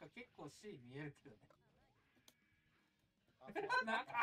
か結構 C 見えるけどね。 なんか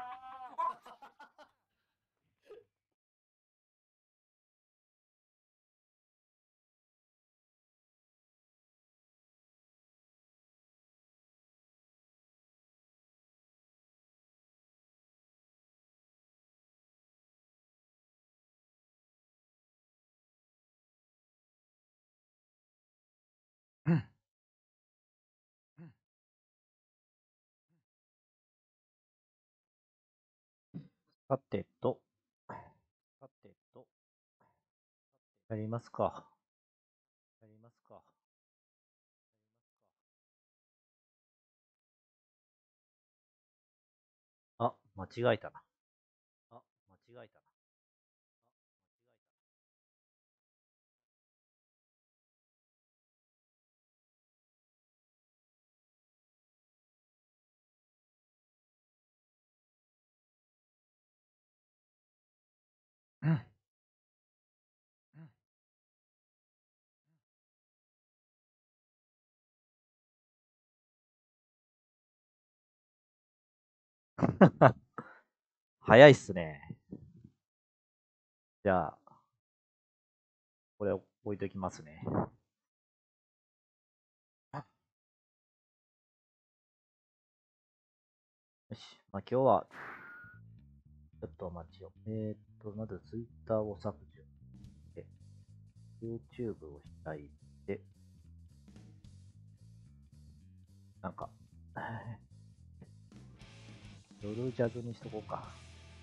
さてと、やりますか。あ、間違えたな。早いっすね。じゃあ、これを置いときますね。よし。まあ、今日は、ちょっとお待ちを。まず Twitter を削除して、YouTube を開いて、なんか、夜ジャズにしとこうか。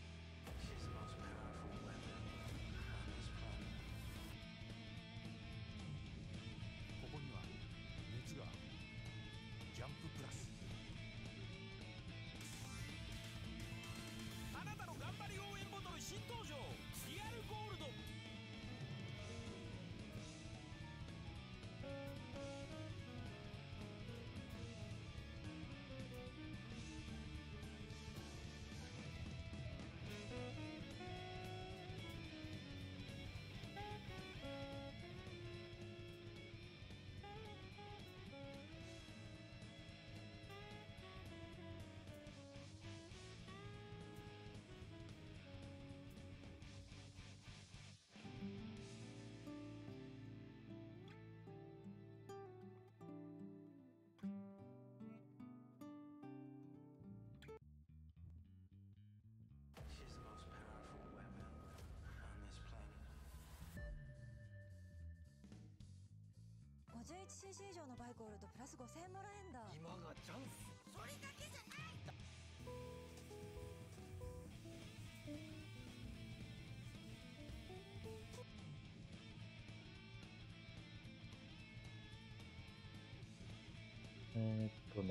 ここには熱がある。ジャンププラス。あなたの頑張り応援ボトル新登場、リアルゴールド。 51cc 以上のバイクを売るとプラス5000円もらえんだ。 今がチャンス。それだけじゃない。 ね。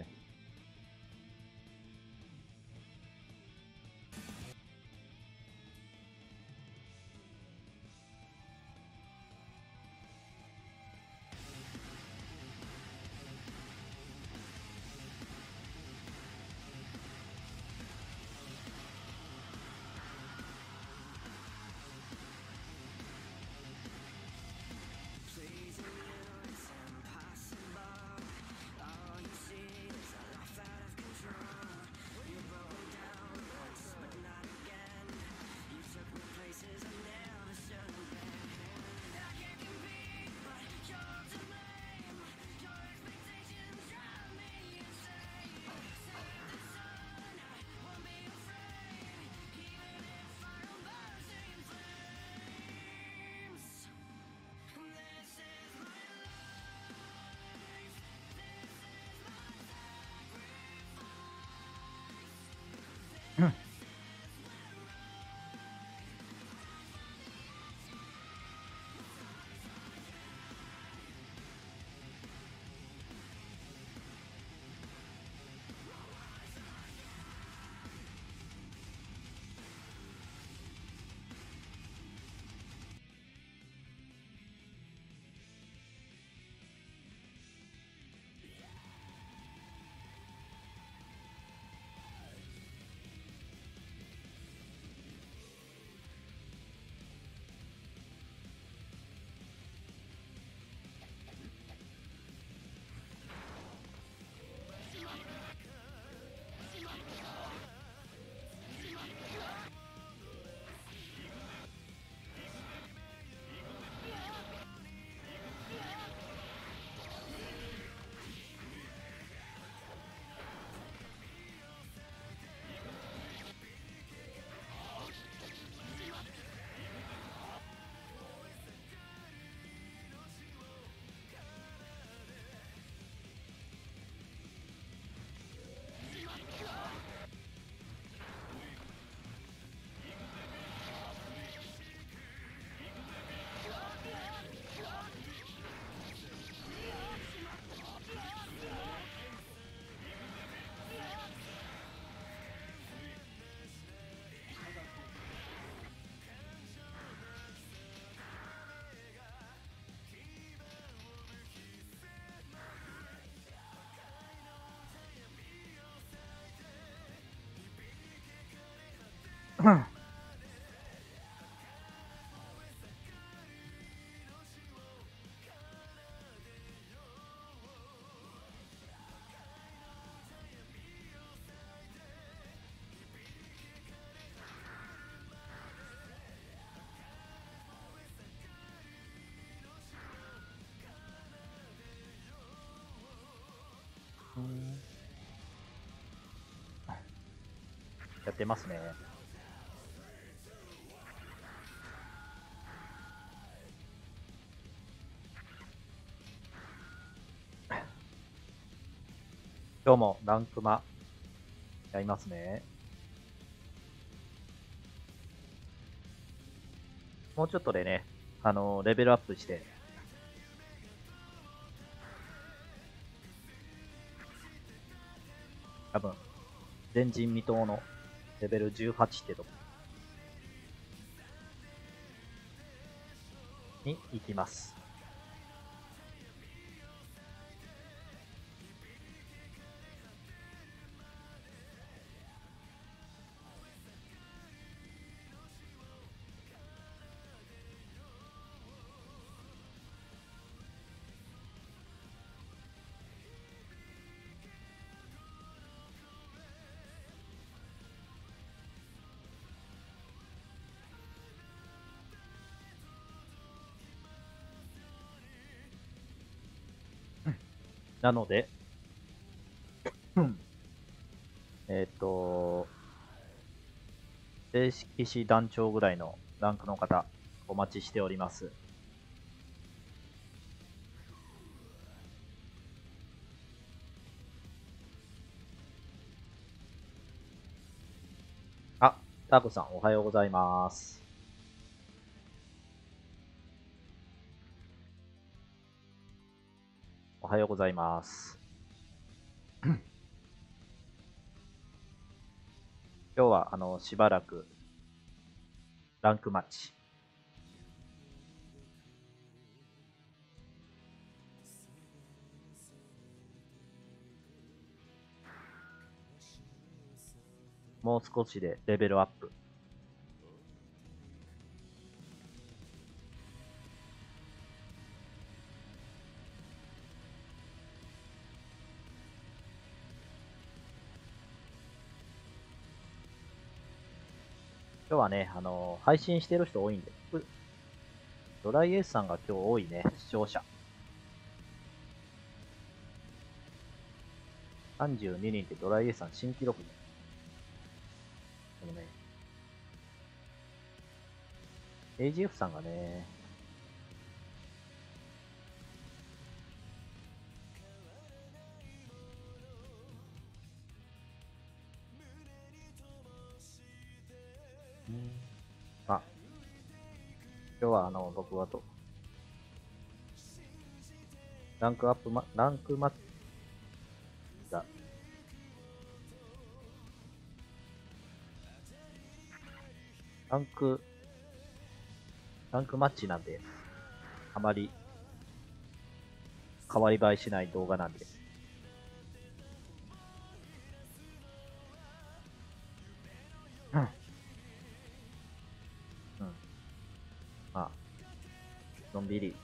やってますね。今日もランクマやりますね。もうちょっとでね、レベルアップして、多分、前人未到のレベル18ってとこに行きます。なので、正式士団長ぐらいのランクの方、お待ちしております。あ、タコさんおはようございます。おはようございます。今日はしばらくランクマッチ。もう少しでレベルアップ。今日はね、配信してる人多いんで、ドライエースさんが今日多いね、視聴者。32人ってドライエースさん新記録で。でもね、AGF さんがね、あ、今日は僕はランクマッチだ。ランクマッチなんで、あまり変わり映えしない動画なんで。うん。うん。まあ、のんびり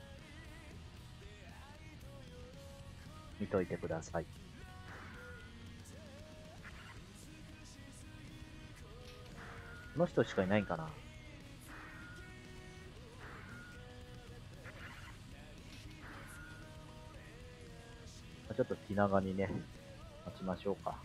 見といてください。この人しかいないんかな。ちょっと気長にね、待ちましょうか。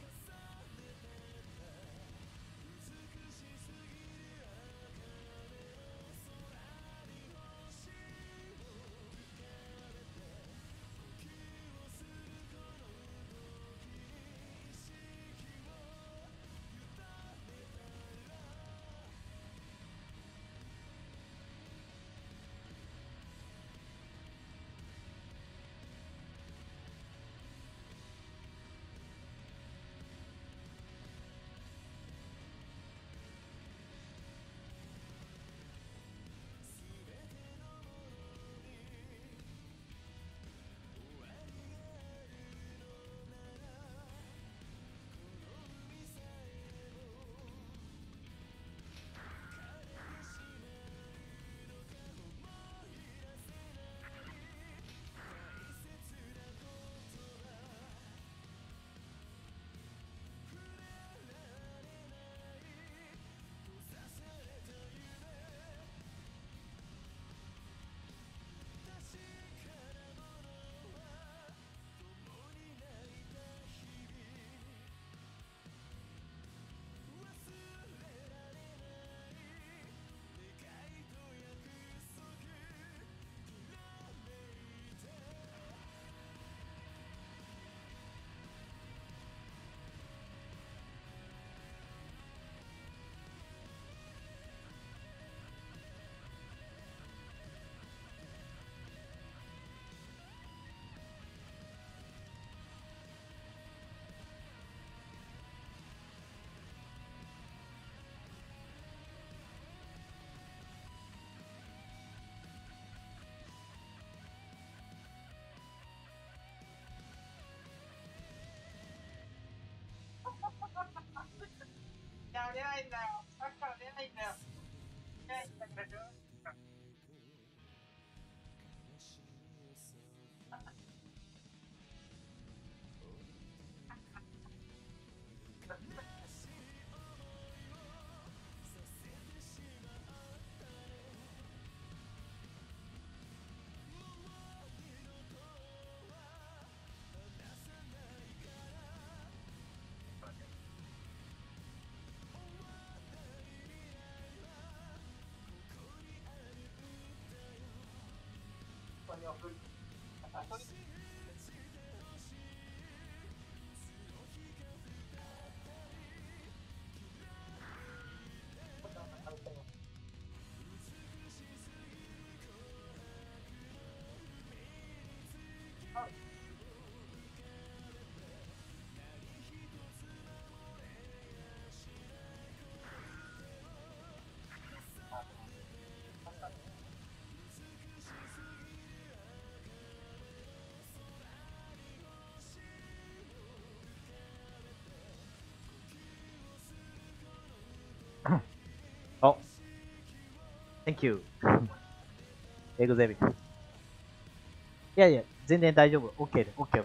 や、出ないんだよ。さっきから出ないんだよ。出ないんだけど。ここに送る。あ、それ。 あ、Thank you. エグゼビ。いやいや、全然大丈夫。OK で、OK。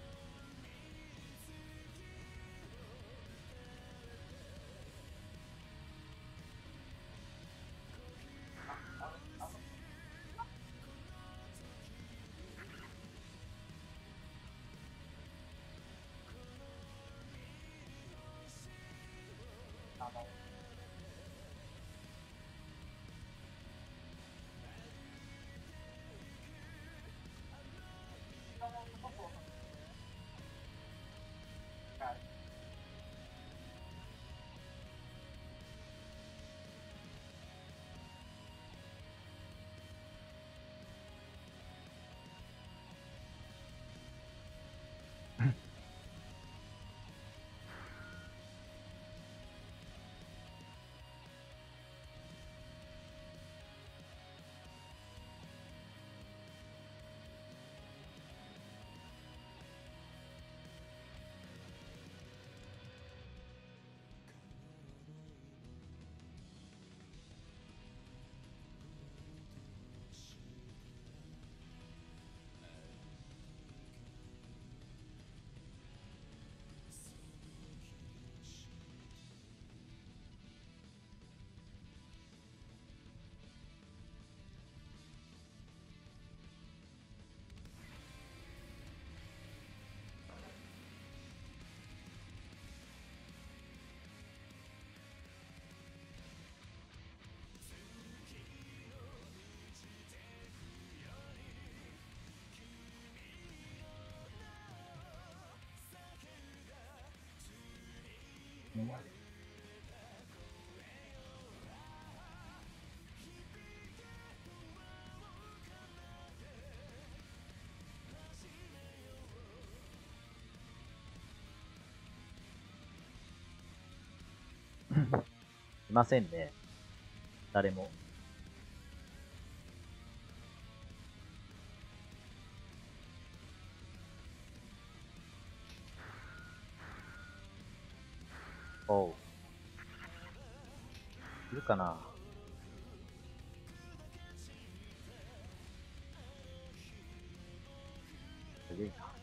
いませんね。誰も。おう。いるかな。すげえな。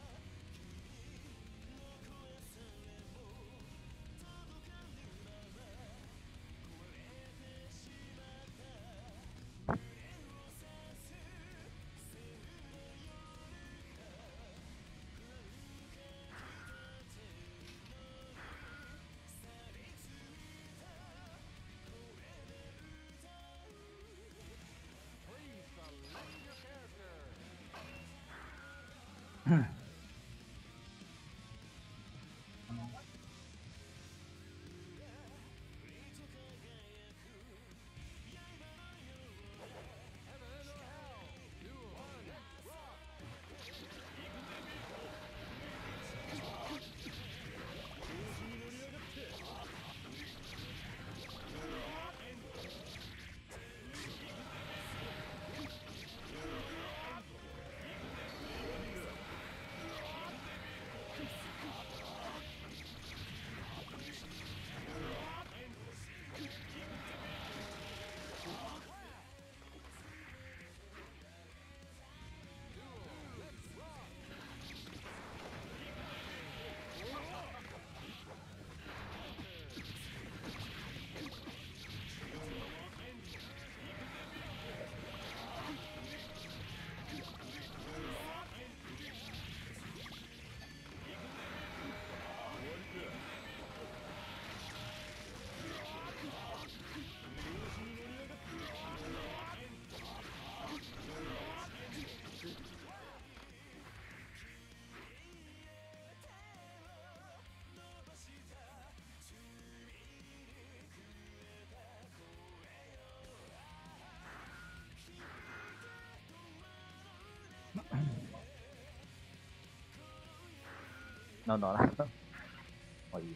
なんだな。もういい。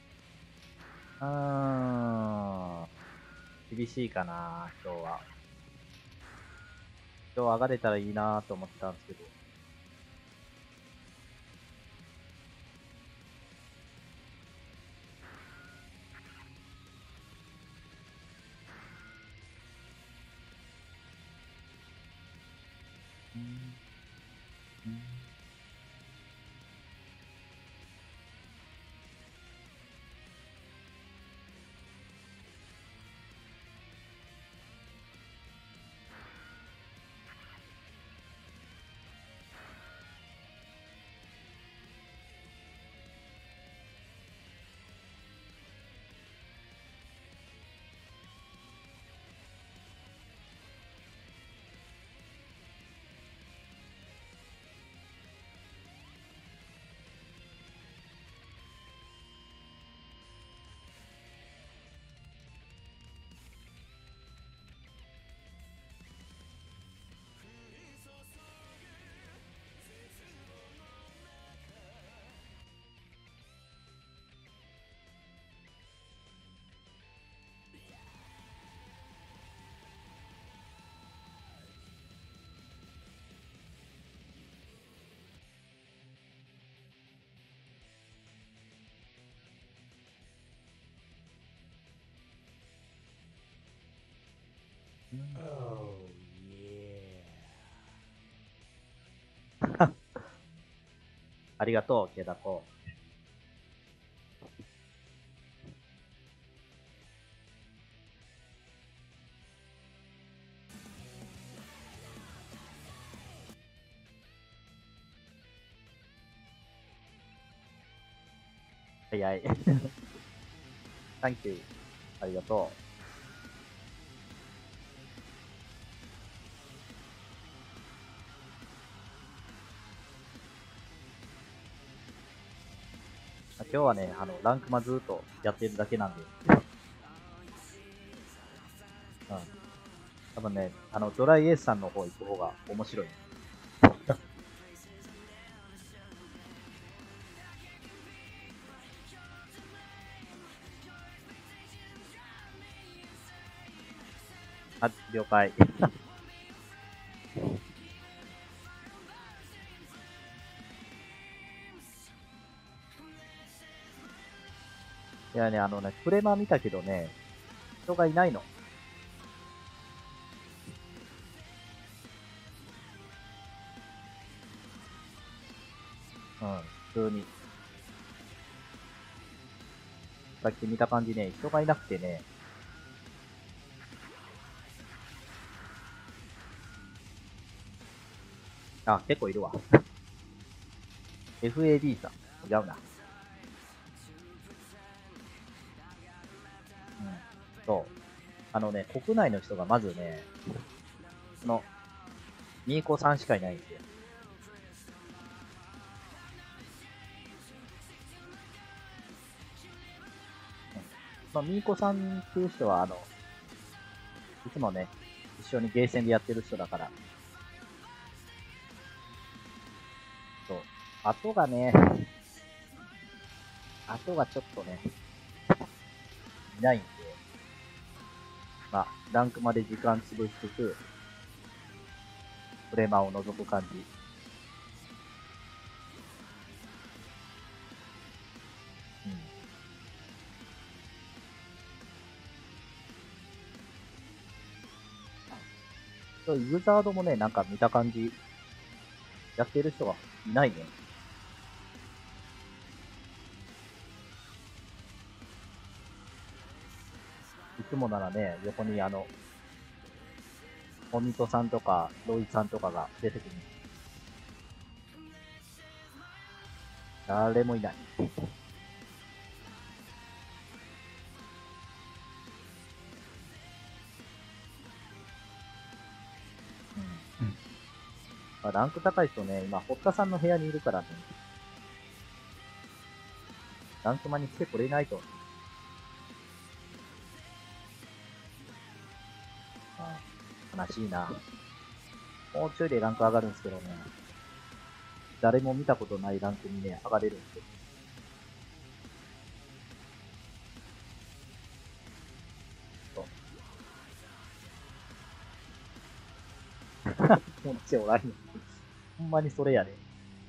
厳しいかな、今日は。今日上がれたらいいなと思ってたんですけど。ありがとう、ケダコ。早い。サンキュー。ありがとう。今日はね、ランクマずーっとやってるだけなんで。うん。多分ね、ドライエースさんの方行く方が面白い。あ、了解。いやね、プレマ見たけどね、人がいないの。うん、普通に。さっき見た感じね、人がいなくてね。あ、結構いるわ。FAD さん。違うな。うん。そう。国内の人がまずね、ミーコさんしかいないんですよ。まあ、ミーコさんっていう人は、いつもね、一緒にゲーセンでやってる人だから。そう。後がね、後がちょっとね、いないんで、まあ、ランクまで時間潰しつつ、プレマを覗く感じ。そう、ユーザードもね、なんか見た感じ、やってる人がいないね。いつもならね、横にオミトさんとか、ロイさんとかが出てくる。誰もいない。まあ、ランク高い人ね、今、堀田さんの部屋にいるからね、ランクマに来てこれないと。ああ、悲しいな。もうちょいでランク上がるんですけどね。誰も見たことないランクにね、上がれるんですよ。 友達おらんよ。ほんまにそれやで。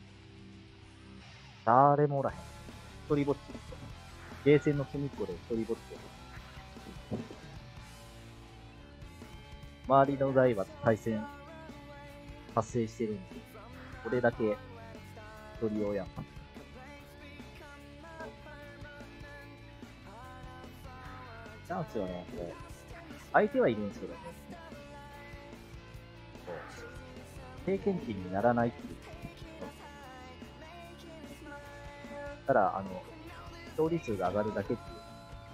誰もおらへん。一人ぼっち。ゲーセンの隅っこで一人ぼっち。周りの台は対戦発生してるんで、俺だけ一人用やん。チャンスよね、これ。相手はいるんですけどね。経験値にならないっていう。ただ、勝利数が上がるだけっていう。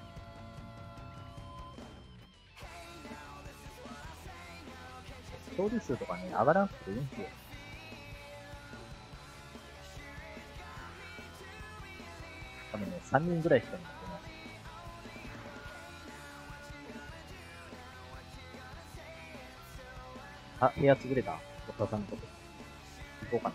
勝利数とかね、上がらなくていいんですよ。多分ね、3人ぐらいしかいない。あ、部屋潰れた。お母さんのとこ。行こうかな。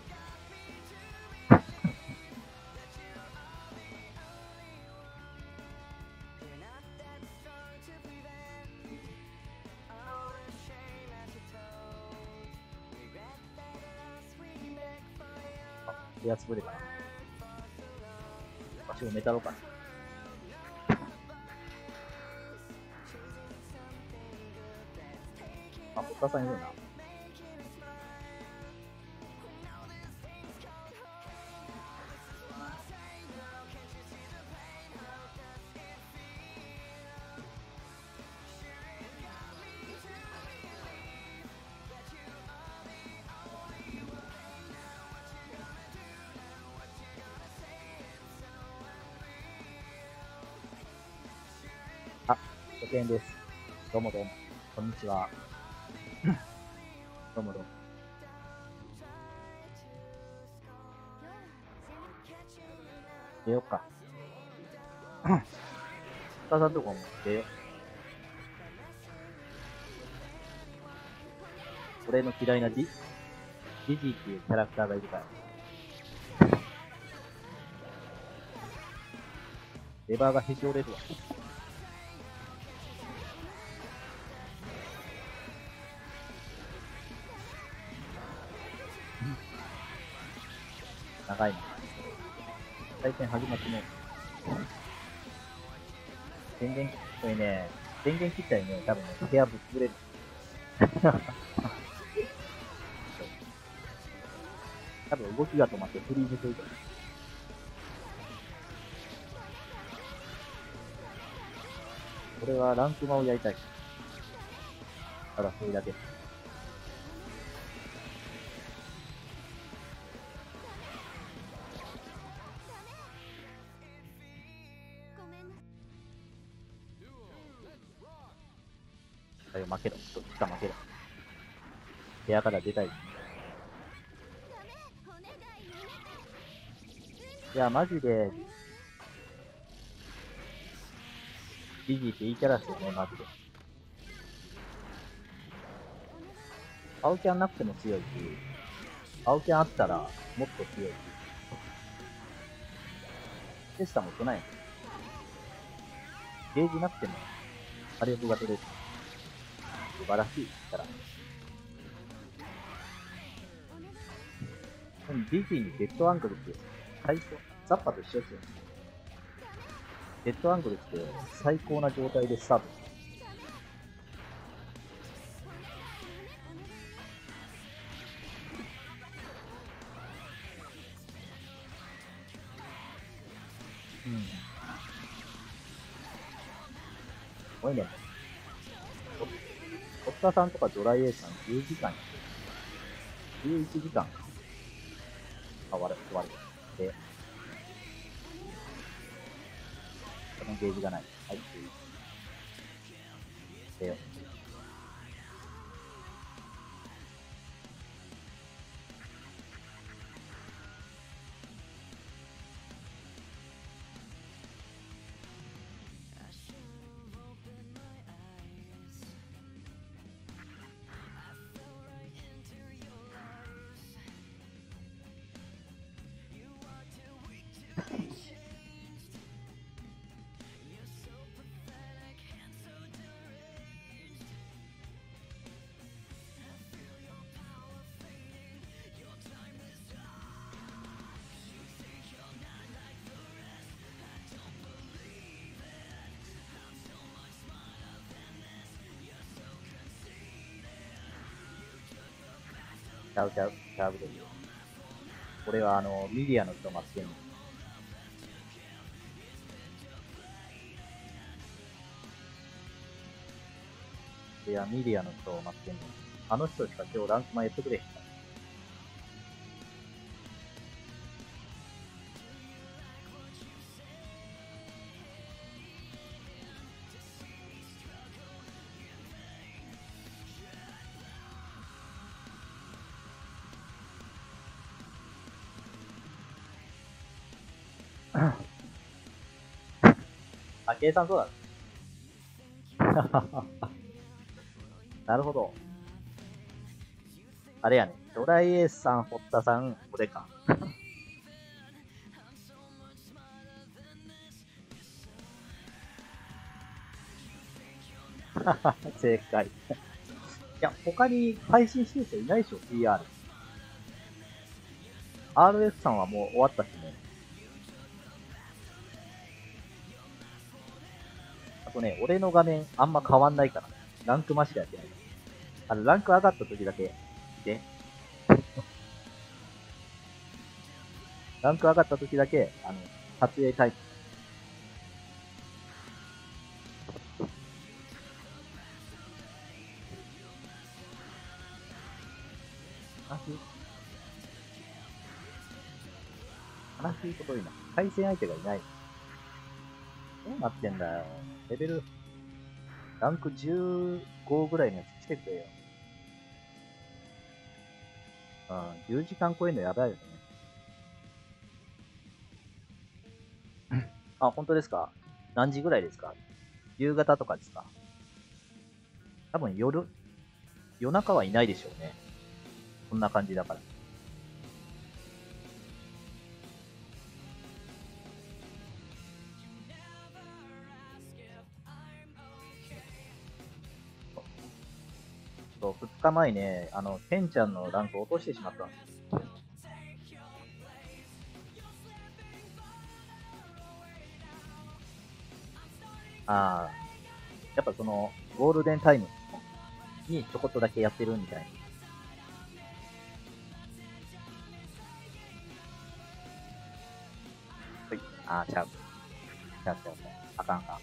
あ、部屋潰れたな。足を埋めたろうかな。あ、お母さんいるな。あ、初見です。どうもどうも。こんにちは。どうもどうも。出よっか。深さんとこも出よ。俺の嫌いなジジーっていうキャラクターがいるから。レバーがへし折れるわ。長いな。対戦始まってね。電源、これね、電源切ったりね、多分ね、部屋ぶっ潰れる。多分動きが止まってフリーズすると。これはランクマをやりたい。ただそれだけ。負けろ。どっちか負けろ。部屋から出たい。いや、マジで、ジジーっていいキャラっすよね、マジで。青キャンなくても強いし、青キャンあったらもっと強いし。テスタも少ない。ゲージなくても火力が取れる。素晴らしいキャラ。ジジーにデッドアングルって最初、ザッパと一緒ですよ。デッドアングルって最高な状態でスタート。うん。すごいね。ホッタさんとかドライエーさん10時間、11時間。終わる。で、このゲージがない。はい、でよ。 ちゃうちゃう、ちゃうでいいよ。俺はミディアの人待ってんの。いや、ミディアの人を待ってんの。あの人しか今日ランクマンやってくれへんから。あ、計算そうだ。なるほど。あれやね。ドライエースさん、堀田さん、俺か。正解。いや、他に配信してる人いないでしょ、PR。RF さんはもう終わったしね。あとね、俺の画面あんま変わんないから。ランクマシかやってない。ランク上がった時だけ、で。ランク上がった時だけ、撮影タイム。悲しいことにな。対戦相手がいない。どうなってんだよ。レベル、ランク15ぐらいのやつ来てくれよ。うん、10時間超えるのやばいよね。あ、本当ですか？何時ぐらいですか？夕方とかですか？多分夜中はいないでしょうね。こんな感じだから。そう、2日前ね、ケンちゃんのランク落としてしまったんですよ。ああ、やっぱその、ゴールデンタイムにちょこっとだけやってるみたいな。はい。ああ、ちゃう。ちゃうちゃう。あかんあかん。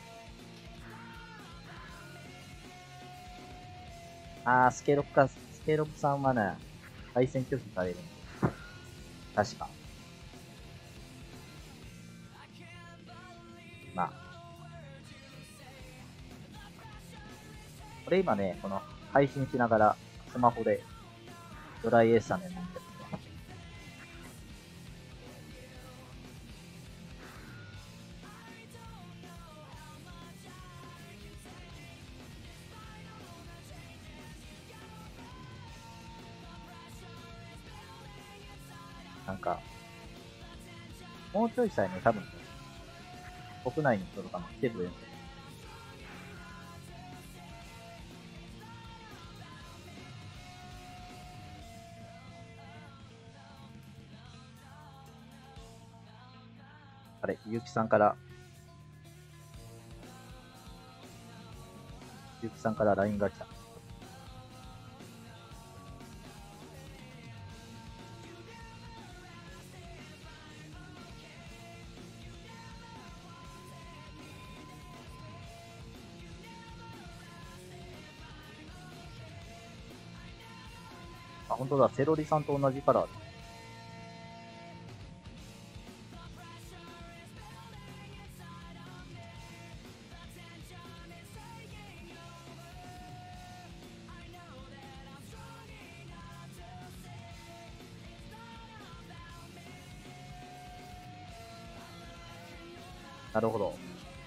ああ、スケロクか。スケロクさんはね、対戦拒否されるんです。確か。まあ。これ今ね、この配信しながら、スマホで、ドライエースさんで飲んでる。なんか、もうちょいしたいね、多分、国内の人とかも来てくれるんで。あれ、ゆうきさんから、ゆうきさんから LINE が来た。あ、本当だ、セロリさんと同じカラーだ。なるほど。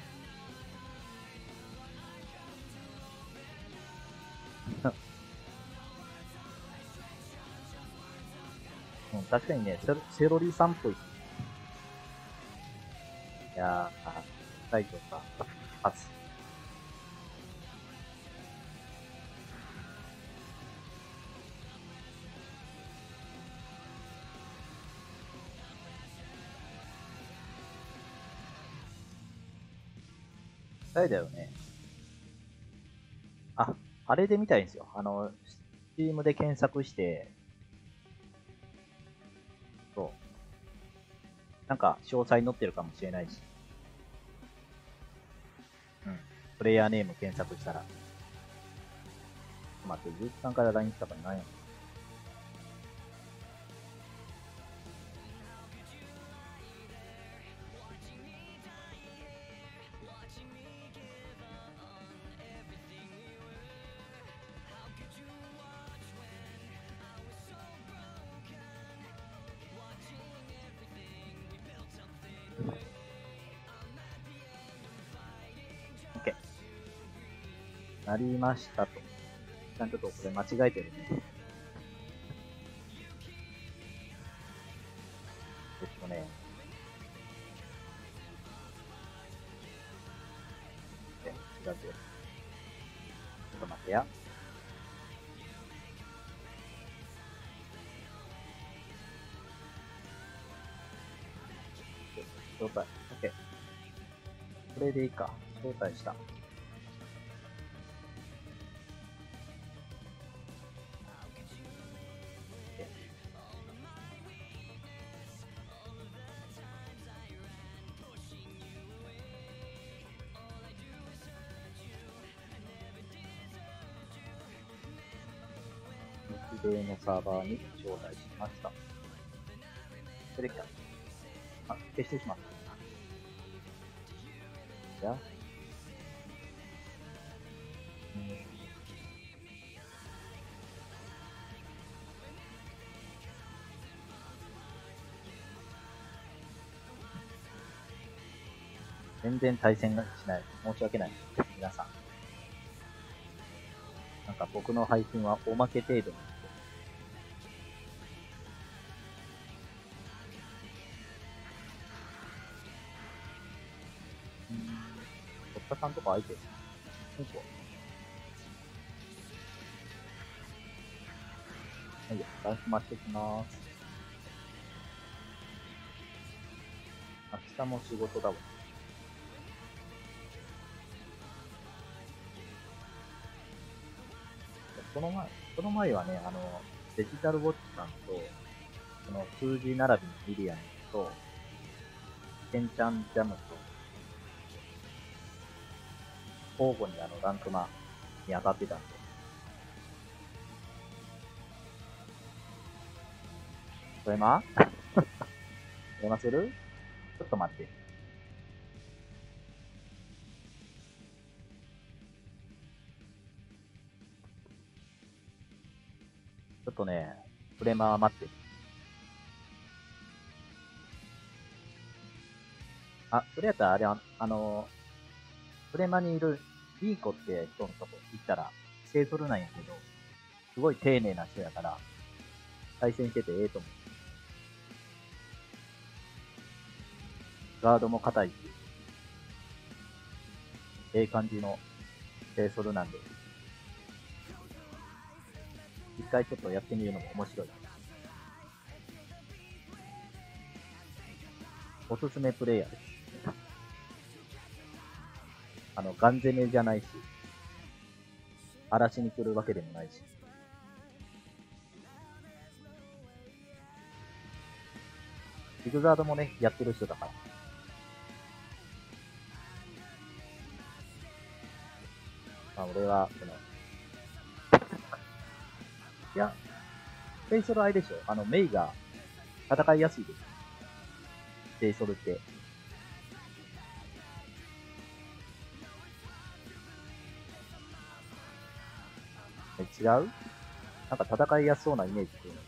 うん、確かにね、セロリさんっぽい。いやー、タイトルか、初。誰だよね。あ、あれで見たいんですよ。Steam で検索して、 そう。なんか、詳細載ってるかもしれないし。うん。プレイヤーネーム検索したら。ちょっと待って、11さんから LINE 来たから何や。OK。なりましたと。ちゃんとこれ間違えてるね。違う違う。ちょっと待ってや。招待。OK。これでいいか。招待した。日米のサーバーに招待しました。それできた。あ、消してしまった。じゃあ、全然対戦がしない。申し訳ない。皆さん。なんか僕の配信はおまけ程度に。堀田さんとか相手。はい、ランク増してきます。明日も仕事だわ。この前はね、デジタルウォッチさんと、その数字並びのミリアンと、ケンちゃんジャムと、交互にランクマに上がってたんで。それま電話する？ちょっと待って。ちょっとね、プレマー待って。あ、それやったらあれ、プレマにいるビーコって人のとこ行ったら、セイトルなんやけど、すごい丁寧な人やから、対戦しててええと思う。ガードも硬いし、ええ感じのセイソルなんで、一回ちょっとやってみるのも面白い。おすすめプレイヤーです。ガン攻めじゃないし、荒らしに来るわけでもないし。ジグザードもね、やってる人だから。まあ、俺は、いや、セイソルあれでしょ。メイが戦いやすいです。セイソルって。違う？なんか戦いやすそうなイメージっていう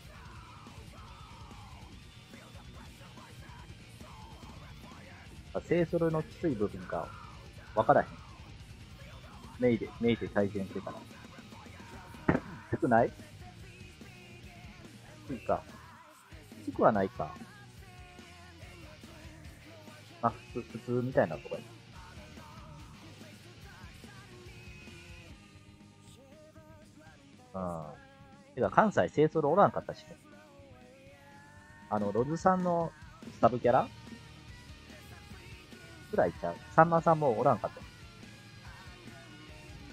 の。セイソルのきつい部分がわからへん。メイで対戦してたら。きつくない？きついか。きつくはないか。まあ、普通みたいなとこや。うん。てか、関西セイソルおらんかったしね。ロズさんのサブキャラくらいちゃう。さんまさんもおらんかった。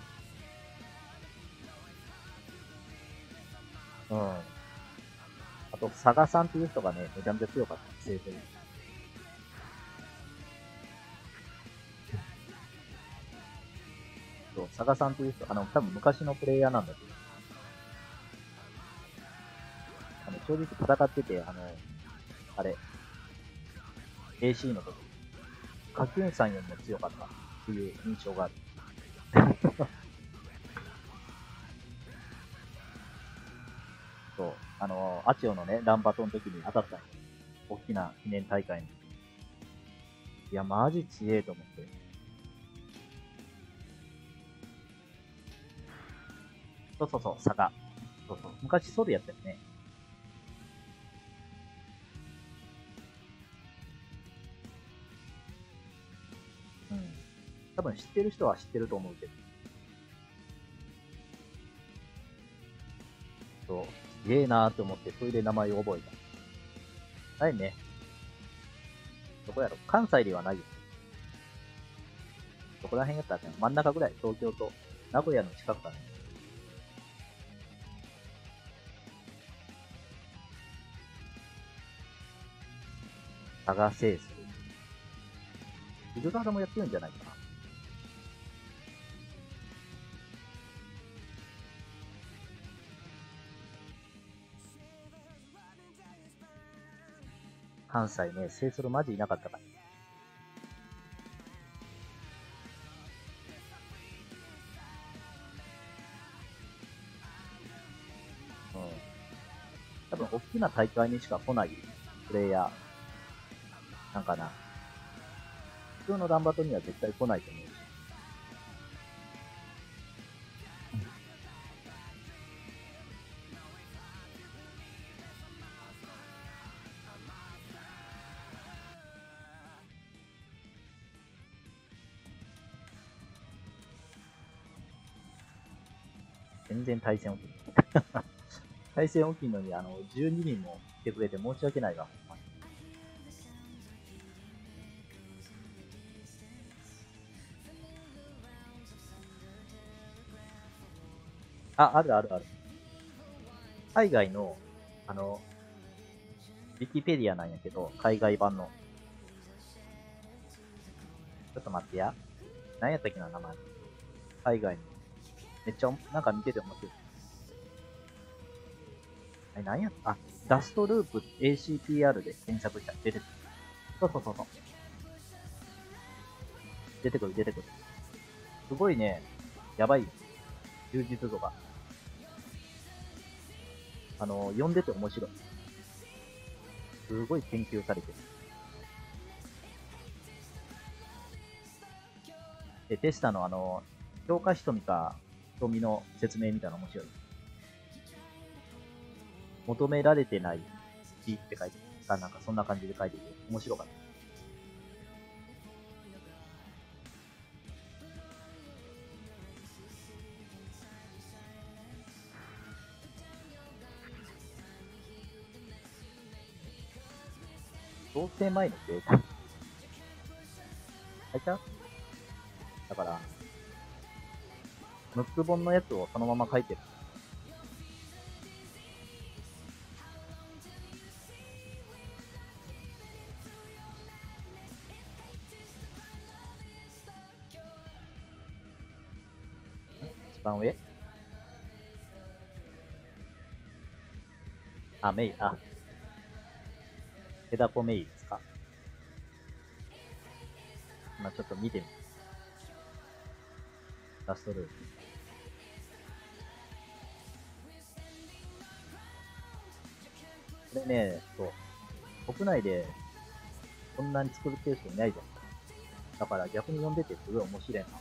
うん。 あと、佐賀さんっていう人がね、めちゃめちゃ強かった。生徒に。そう、佐賀さんっていう人、多分昔のプレイヤーなんだけど、正直戦ってて、あれ、AC の時、カキュンさんよりも強かったっていう印象がある。そう、アチオのね、ランバトの時に当たったんよ。大きな記念大会に。いや、マジ強えと思って。そうそうそう、佐賀。そうそう。昔ソルやったよね。うん。多分知ってる人は知ってると思うけど。そう。すげえなーって思って、それで名前を覚えた。ないね。どこやろ、関西ではないよ。どこら辺やったらね、真ん中ぐらい、東京と名古屋の近くかね。佐賀清水。イルガードもやってるんじゃないかな。関西ね、清ソルマジいなかったから。うん。多分、大きな大会にしか来ないプレイヤーなんかな。普通のランバトには絶対来ないと思うし。全然対戦起きん。対戦起きんのに、12人も来てくれて申し訳ないわ。あ、あるあるある。海外の、ウィキペディアなんやけど、海外版の。ちょっと待ってや。何やったっけな、名前。海外の。めっちゃ、なんか見てて面白い。何やった、あ、ダストループ ACPR で検索したら出てくる。そうそうそうそう。出てくる、出てくる。すごいね、やばいよ。充実度が。読んでて面白い。すごい研究されてる。で、テスタの評価瞳か瞳の説明みたいなの面白い。求められてない美って書いてた。なんかそんな感じで書いてて、面白かった。同棲前のデータ。書いただから、ムック本のやつをそのまま書いてる。一番上あ、メイ、あ、ペダポメイですか。今ちょっと見てみる。ラストループ。これね、そう。国内でこんなに作ってる人いないじゃん。だから逆に読んでてすごい面白いな。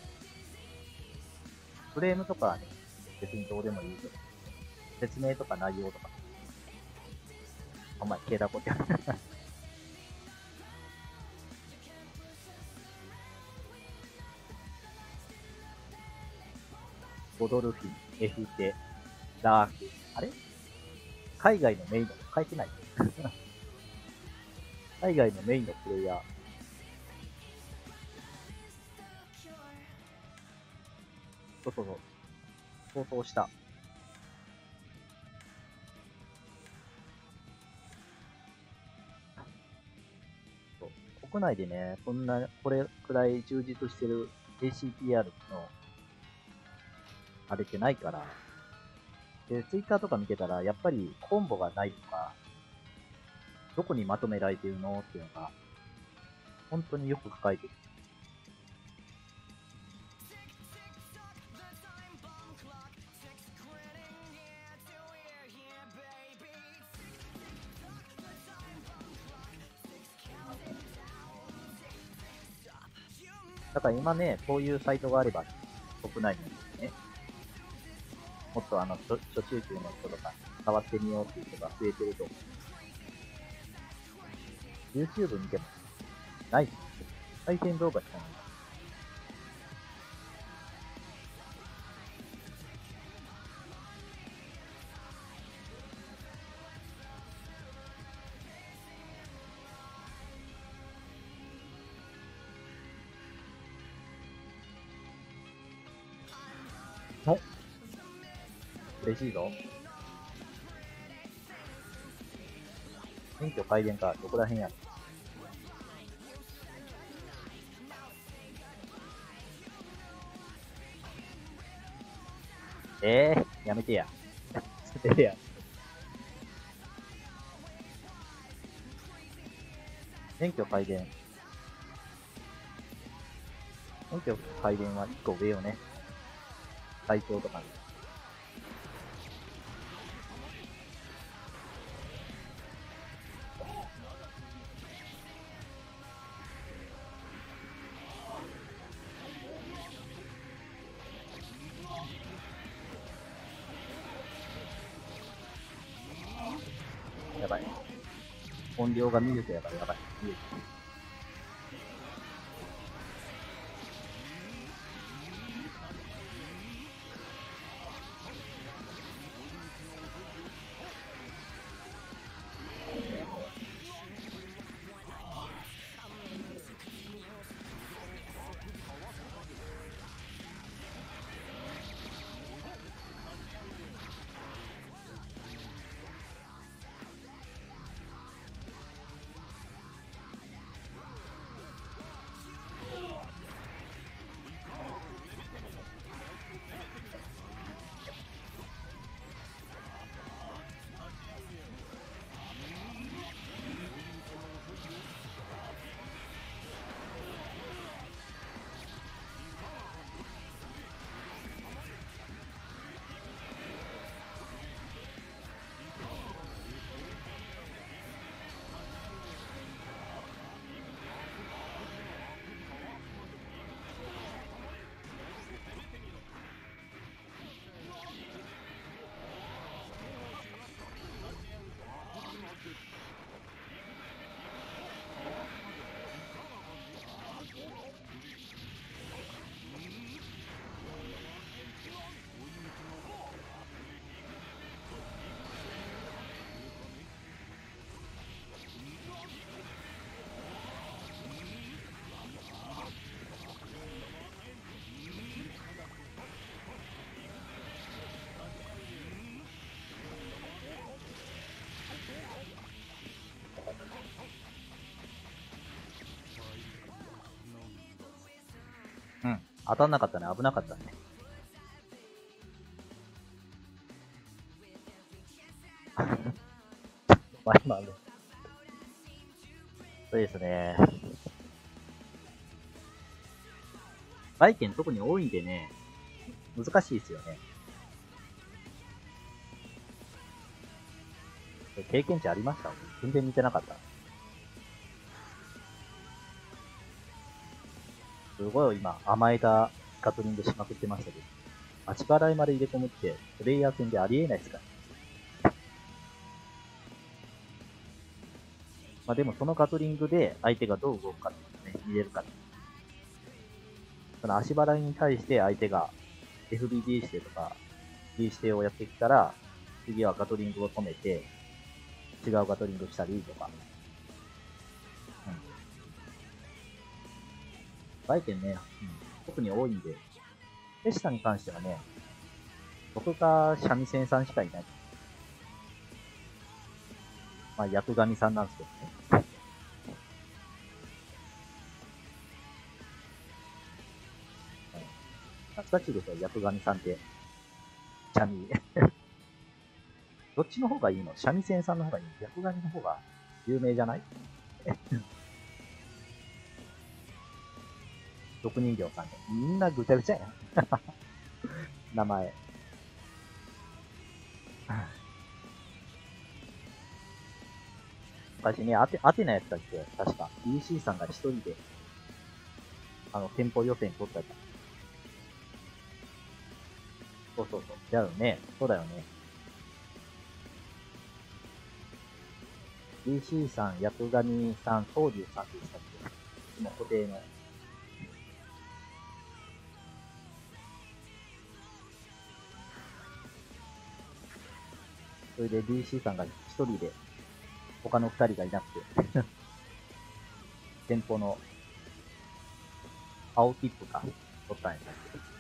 フレームとかはね、別にどうでもいいけど、説明とか内容とか。お前、ケダコって。ゴドルフィン、エフテ、ラーク。あれ海外のメインの書いてない。海外のメインのプレイヤー。そうそうそう。相当した。 国内でね、そんな、これくらい充実してる ACPR の、あれってないから。で、ツイッターとか見てたら、やっぱりコンボがないとか、どこにまとめられてるのっていうのが、本当によく書かれてる。だから今ね、こういうサイトがあれば、国内にね、もっと初中級の人とか、触ってみようっていう人が増えてると思う。YouTube 見ても、ない。対戦動画しかない。お、嬉しいぞ。免許改善か、どこら辺や。やめてや。捨ててや。免許改善。免許改善は1個上よね。最長とかね。やばい。音量が見るとやばい、やばい。うん。当たんなかったね。危なかったね。まあ今ね。そうですね。バイケン特に多いんでね、難しいですよね。経験値ありました？全然見てなかった。すごい今、甘えたガトリングしまくってましたけど、足払いまで入れ込むって、プレイヤー戦でありえないですから。まあでもそのガトリングで相手がどう動くかっていうのね、見れるから。その足払いに対して相手が FBD 指定とか D 指定をやってきたら、次はガトリングを止めて、違うガトリングしたりとか。うん。バイケンね、特に多いんで、テシタに関してはね、僕が三味線さんしかいない。まあ、役神さんなんですけどね。 しいでしょ、ヤクガニさんって。シャミ。どっちの方がいいの？三味線さんの方がいいの？ヤクガニの方が有名じゃない？毒人形さんで。みんなぐちゃぐちゃやな。名前。昔ね、アテナやったっけ確か。EC さんが一人で、店舗予選取ったじゃん。そうそうそう。だよね。そうだよね。EC さん、ヤクガニさん、東龍さんでしたっけ？今固定の。それで DC さんが一人で、他の二人がいなくて、店舗の青切符か、取ったんやったっ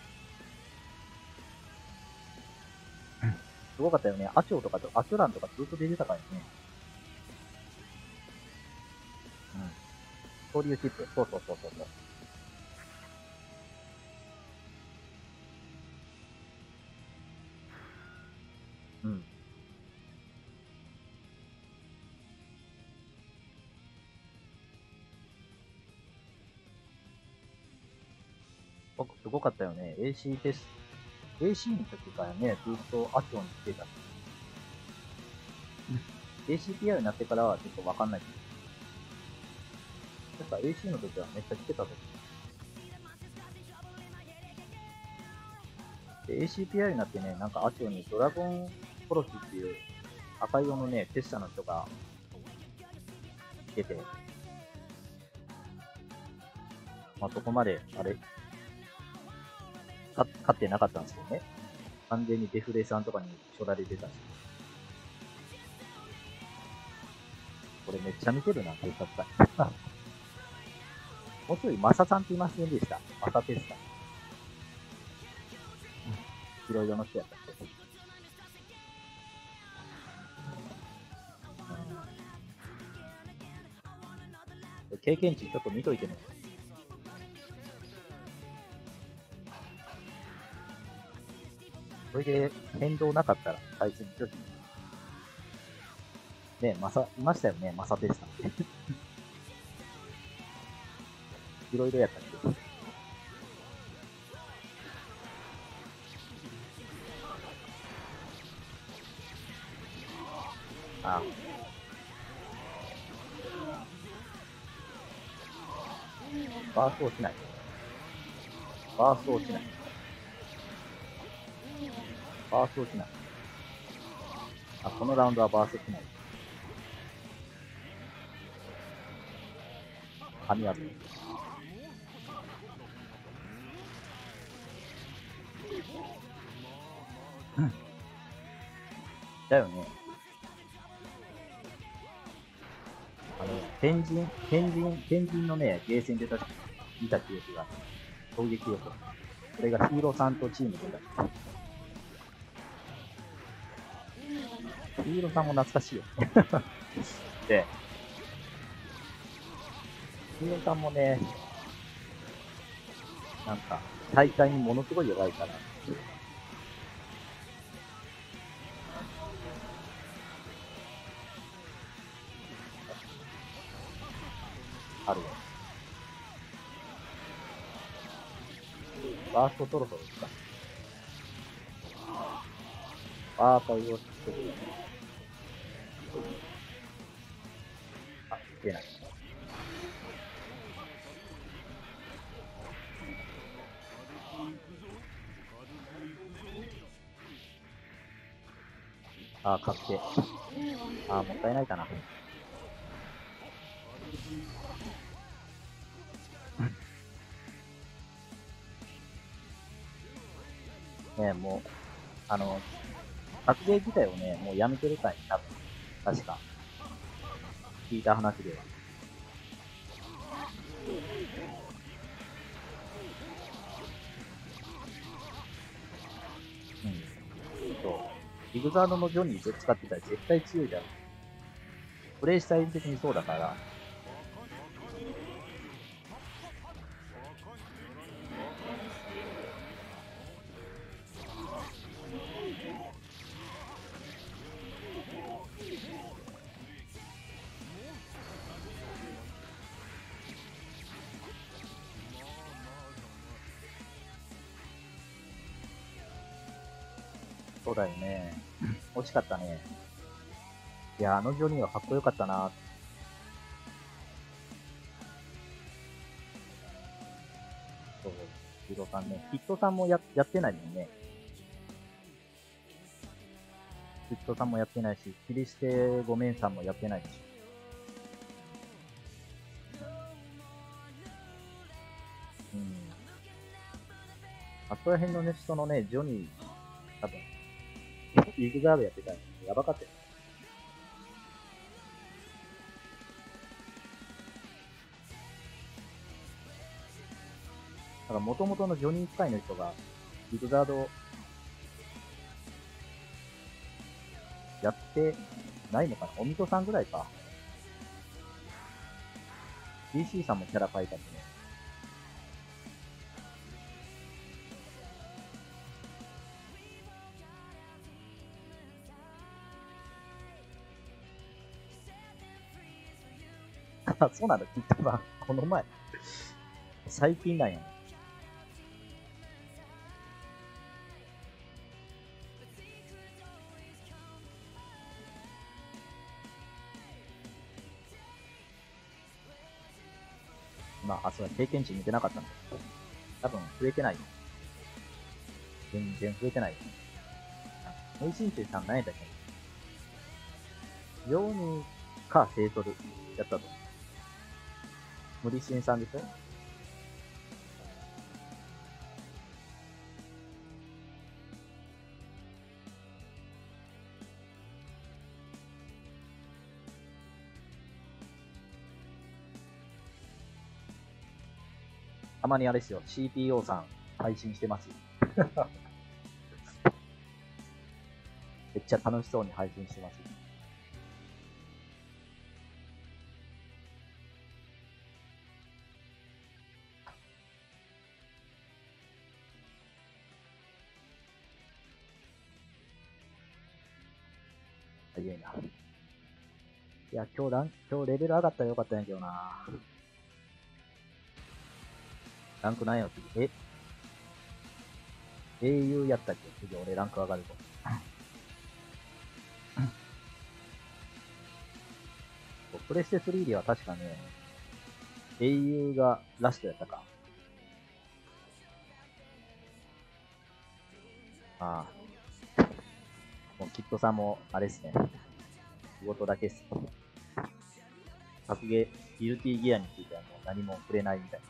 け。すごかったよね。アチョウとかと、アチョランとかずっと出てたからね。うん。交流チップ。そうそうそうそう。うん。すごかったよね。AC テスト。AC の時からね、ずっとアチョウに来てた。ACPR になってからはちょっとわかんないけど。確か AC の時はめっちゃ来てたと思う。で、ACPR になってね、なんかアチョウにドラゴン殺しっていう赤色のね、テッサの人が来てて、まあそこまで、あれ、勝ってなかったんですよね。完全にデフレさんとかにしょられてたし。これめっちゃ見てるな、警察官。もう一人、マサさんっていませんでした。マサテスさん。白色の人やったっけ？経験値ちょっと見といてね。それで変動なかったら対戦拒否。ね、いましたよね、マサテスさんって。いろいろやったっけ？あ、バースをしない。バースをしない。バースをしない。あ、このラウンドはバースしない。神業。うん。だよね。天神のね、ゲーセンで見た記憶が、衝撃よく。これがヒーローさんとチームでた。ヒーローさんも懐かしいよ。で、ヒーローさんもね、なんか、大会にものすごい弱いから、あるよ。バーストそろそろですか。バーストを用意してくる。あ、いけない。あ、確定。あ、もったいないかな。ね、もう、撮影自体をね、もうやめてるかい、多分。確か。聞いた話では。うん。そう。ビグザードのジョニー使ってたら絶対強いだろう。プレイスタイル的にそうだから。 そうだよね。惜しかったね。いや、あのジョニーはかっこよかったな。そう、ヒロさんね。ヒットさんもやってないもんね。ヒットさんもやってないし、キリシテごめんさんもやってないでしょ。うん。あそこら辺のね、人のね、ジョニー、多分、イグザードやってたらやばかったよ。だから元々のジョニースカイの人が、イグザードやってないのかな。おみとさんぐらいか。DC さんもキャラ変えたってね。あ、そうなんだ、きっとな。この前。最近なんやね。まあ、そうだ、経験値見てなかったんだ。多分、増えてないよ。全然増えてないよ。おいしんちゅうさん何やったっけ。ジョニーか、セイトルやったと。無理しんさんでしょ。たまにあれですよ、CTO さん配信してますよ。めっちゃ楽しそうに配信してますよ。早いな。いや、今日レベル上がったらよかったんやけどな。ランク何や次。英雄やったっけ次俺ランク上がると。プレステ3では確かね、英雄がラストやったか。ああ。もうキットさんも、あれっすね。仕事だけっす。格ゲー、ギルティギアについてはもう何も触れないみたいな。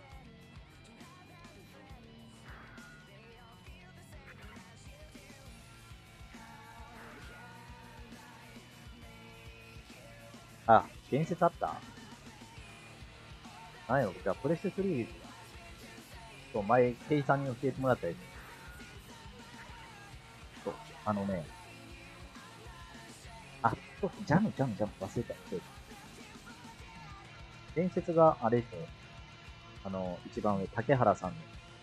あ、伝説あったなんやろ、じゃあプレステ3と前、ケイさんに教えてもらったやつ。そう、あのね、あ、そう、ジャム、忘れた。伝説があれですよ。一番上、竹原さんの。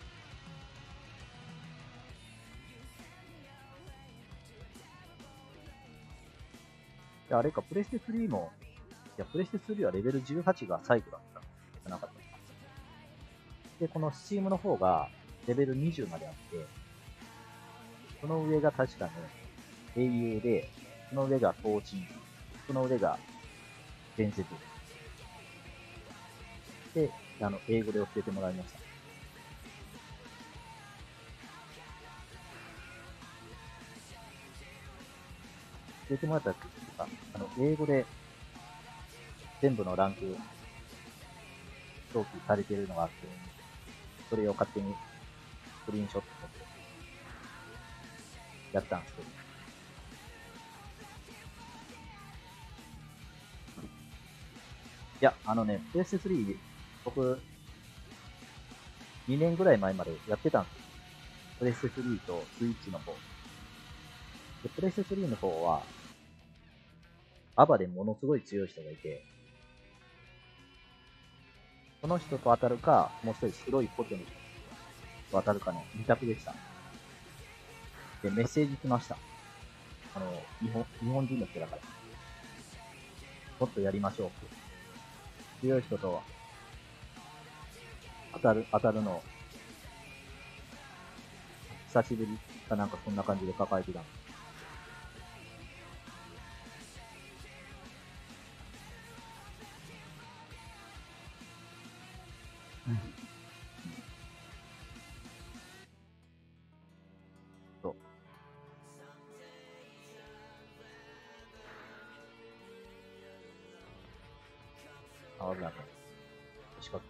いや、あれか、プレステ3も、いや、プレステ3はレベル18が最後だったじゃなかった。で、この Steam の方がレベル20まであって、その上が確かね、英雄で、その上が東鎮、その上が伝説。で、英語で教えてもらいました。教えてもらったっていうか、英語で全部のランク表記されてるのがあって、それを勝手にスクリーンショット撮ってやったんですけど。いや、プレステ3、僕、2年ぐらい前までやってたんですよ。プレステ3とスイッチの方。で、プレステ3の方は、アバでものすごい強い人がいて、その人と当たるか、もう一人白いポテの人と当たるかの2択でした。で、メッセージ来ました。日本人の人だから。もっとやりましょうって。強い人と当たるの、久しぶりかなんかそんな感じで抱えてたの。 そう。あ、危ない。惜しかった。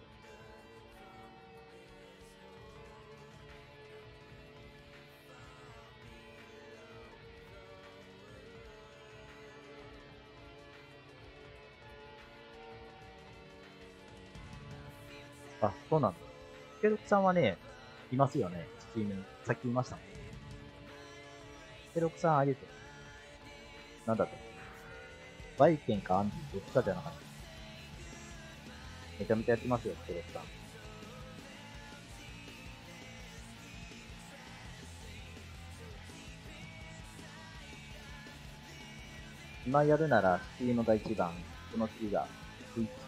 あ、そうなんだ。ケロクさんはね、いますよね。スチームに。さっき言いましたもん。ケロクさんあれですよ。なんだと。バイケンかアンディどっちかじゃなかった。めちゃめちゃやってますよ、ケロクさん。今やるなら、スチームが一番、その次が、スイッチ。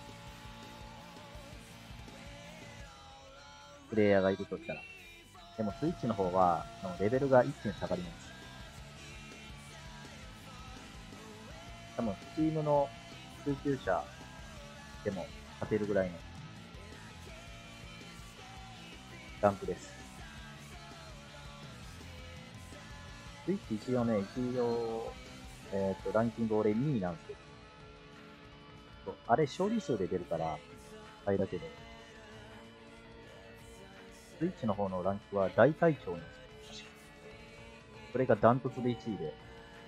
プレイヤーがいるとしたら。でもスイッチの方は、レベルが一気に下がります。多分、スチームの追求者でも勝てるぐらいのランクです。スイッチ一応、ランキング俺2位なんですけど、あれ勝利数で出るから、あれだけど、スイッチの方のランクは大隊長なんですよ。それがダントツで1位で、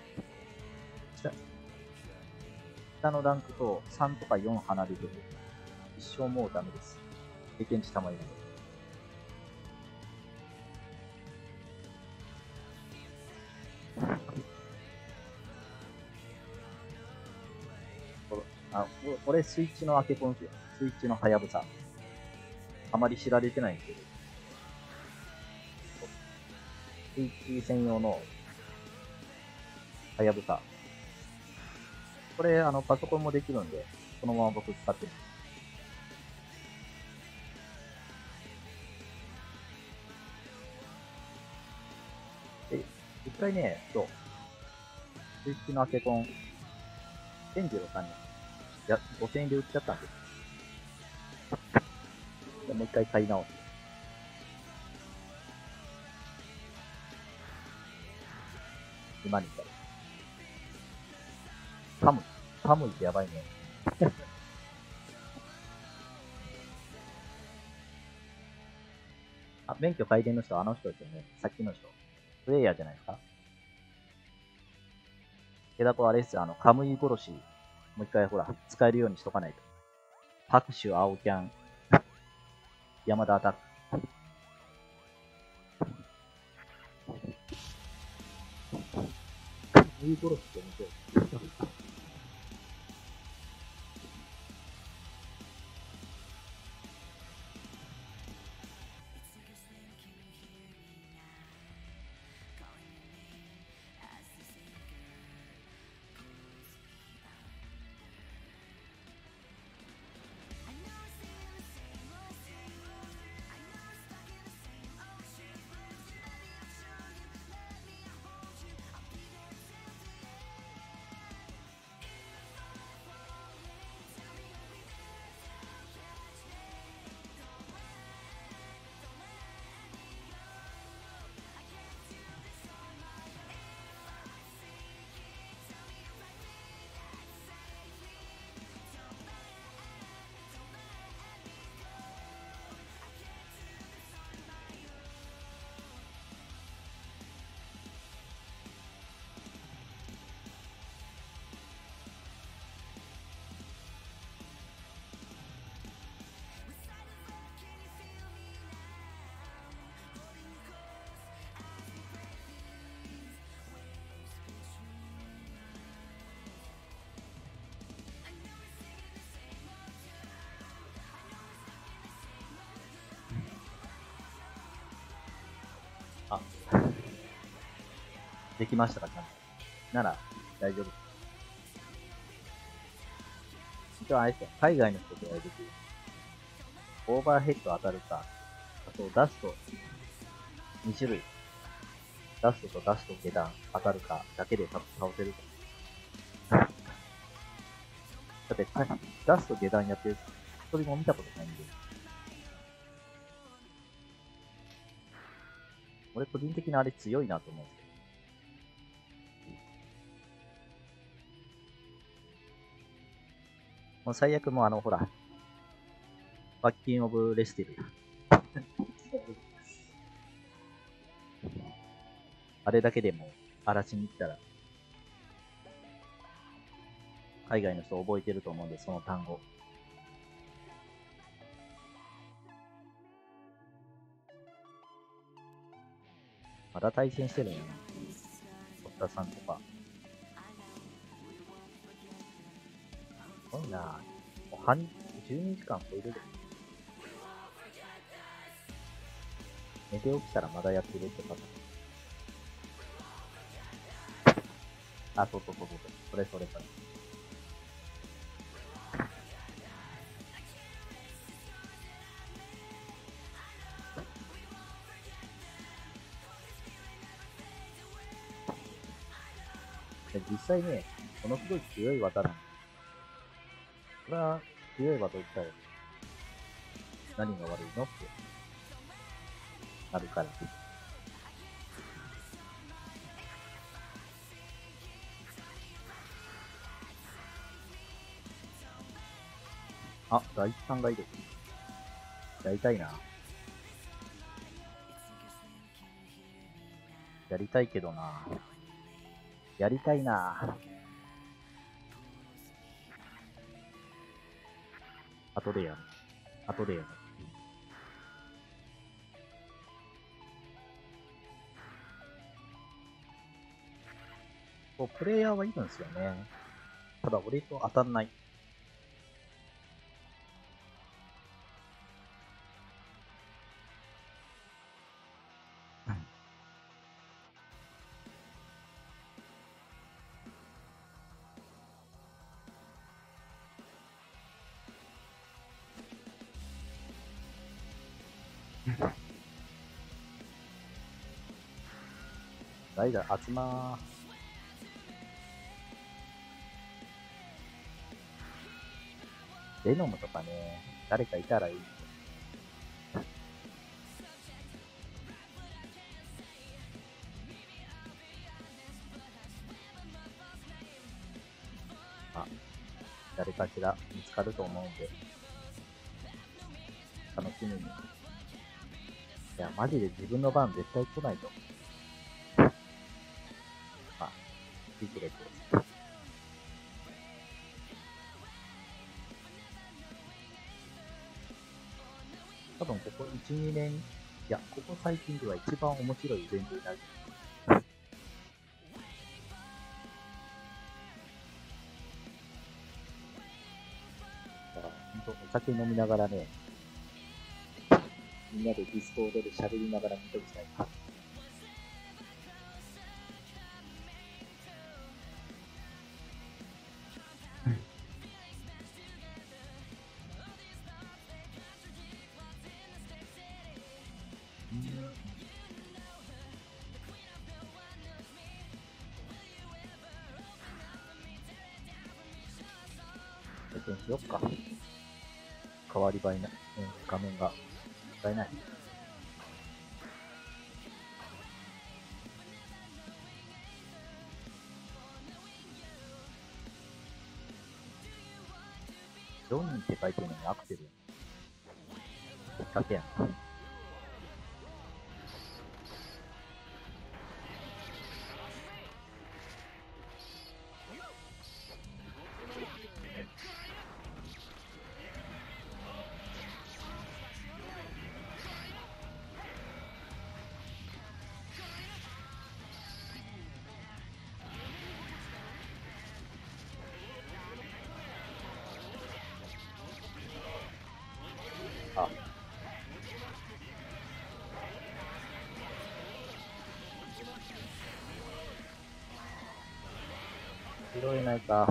下のランクと3とか4離れてる。一生もうダメです。経験値たまりない。俺スイッチのアケポンですよ。スイッチのハヤブサ。あまり知られてないんですけど。スイッチ専用のハヤブサ。これ、パソコンもできるんで、そのまま僕使ってる。で、一回ね、スイッチのアケコン、天次郎さんに、5000円で売っちゃったんです。でもう一回買い直す。今に至る。寒いってやばいね。あ、免許改伝の人、あの人ですよね。さっきの人。プレイヤーじゃないですか。だとあれですよ、カムイ殺し、もう一回ほら、使えるようにしとかないと。拍手、青キャン、山田アタック。カムイ殺しって面白い。あ、できましたか、ちゃんと。なら、大丈夫です。一応あれですよ、海外の人とやるとき、オーバーヘッド当たるか、あとダスト、2種類。ダストとダスト下段当たるかだけで倒せると。だって、ダスト下段やってる一人も見たことないんで。 俺個人的にあれ強いなと思うんですけど。もう最悪もうほら、バッキンオブレステルや。あれだけでも荒らしに行ったら、海外の人覚えてると思うんで、その単語。まだ対戦してるんやな。堀田さんとか。すごいなぁ。もう12時間超えるで。寝て起きたらまだやってるってパターン。あ、そう。それ。実際ね、ものすごい強い技なんで。これは強い技言ったら何が悪いのってなるから。あ、大地さんがいる。やりたいな。やりたいけどな。やりたいな。後でやる。こう、プレイヤーはいるんですよね。ただ、俺と当たんない。代打集まー。ベノムとかね、誰かいたらいい。あ、誰かしら見つかると思うんで、楽しみに。いや、マジで自分の番絶対来ないと。あ、シークレットです。多分ここ1、2年、いや、ここ最近では一番面白いイベントになる。だから、ほんと、お酒飲みながらね、みんなでディスコードで喋りながら見ときたいな。再生しよっか。変わり映えな、画面が使えない。ジョニーって書いてるのにアクセル。きっかけやん。あ、拾えないか。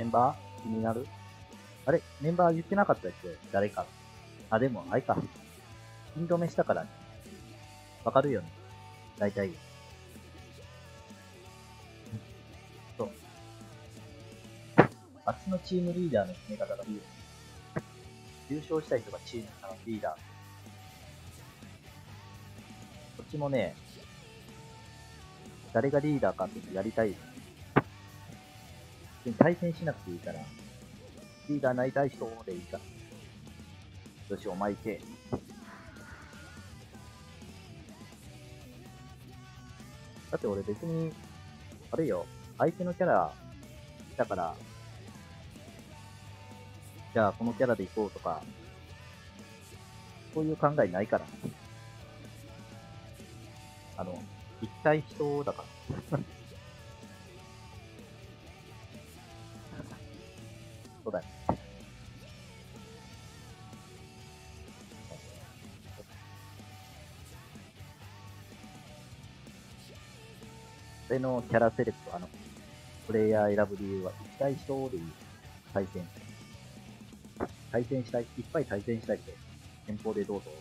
メンバー気になる？あれメンバー言ってなかったっけ？誰か。あ、でも、あれか。ピン止めしたからね。わかるよね。大体。そう。あっちのチームリーダーの決め方がいいよね。優勝したい人がチームのリーダー。こっちもね、誰がリーダーかってやりたい。対戦しなくていいから、リーダーなりたい人でいいから。よし、お前行け。だって俺別に、あれよ、相手のキャラいたから、じゃあこのキャラで行こうとか、そういう考えないから。行きたい人だから。そうだね。それのキャラセレクト、プレイヤー選ぶ理由は、行きたい人でいい。対戦。対戦したい、いっぱい対戦したい人、先方でどうぞ。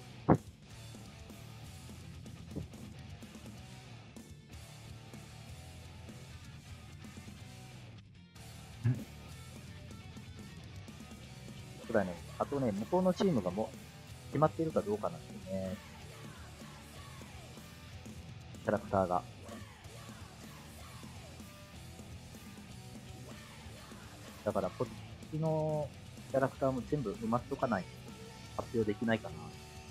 そうだね。あとね、向こうのチームがもう決まっているかどうかなんですよね。キャラクターが。だからこっちのキャラクターも全部埋まっとかないと発表できないかな。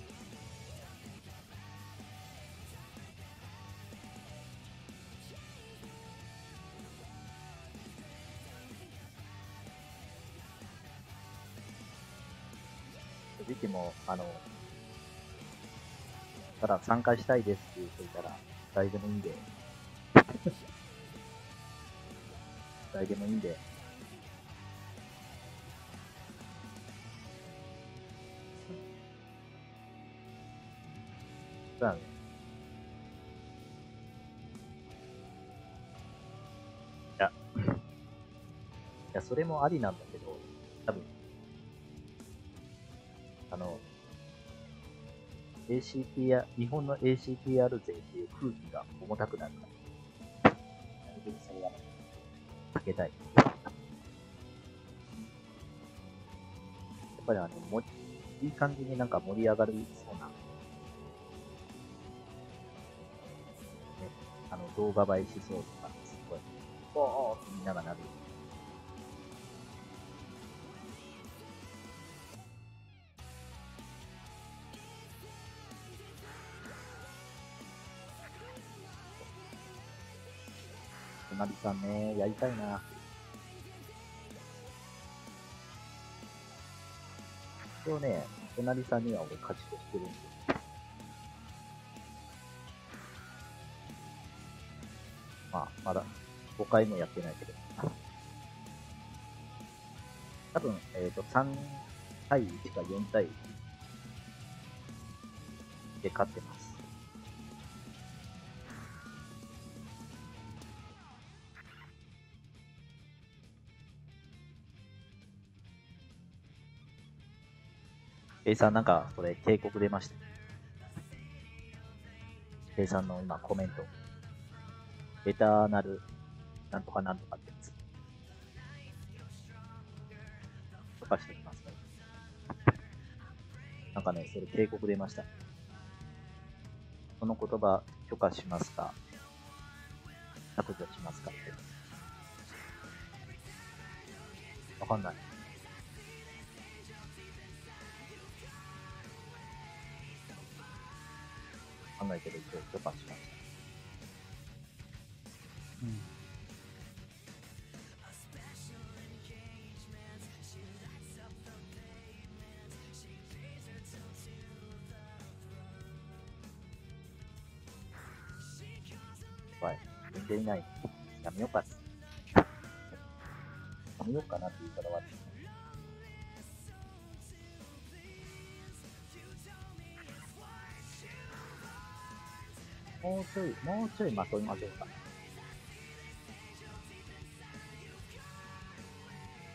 正直もう、ただ参加したいですっていう人いたら、誰でもいいんで。誰でもいいんで。そうだね。いや、それもありなんだけど、多分、日本の ACTR 勢っていう空気が重たくなるから、なるべくそれはね、避けたい。やっぱりいい感じになんか盛り上がるそうな、ね、動画映えしそうとか、すごい、おーってみんながなる。隣さんね、やりたいな。一応ね、隣さんには俺勝ち越してるんで。まあ、まだ5回もやってないけど。多分、3対1か4対1で勝ってます。A さんなんか、それ警告出ました。A さんの今コメント。エターナル、なんとかなんとかってやつ。とかしておきますね。なんかね、それ警告出ました。その言葉許可しますか？削除しますかって。わかんない。わかんないけど、一応許可しました。うん。はい。全然いない。やめようか。やめようかなって言い方は。もうちょいまとめましょうか。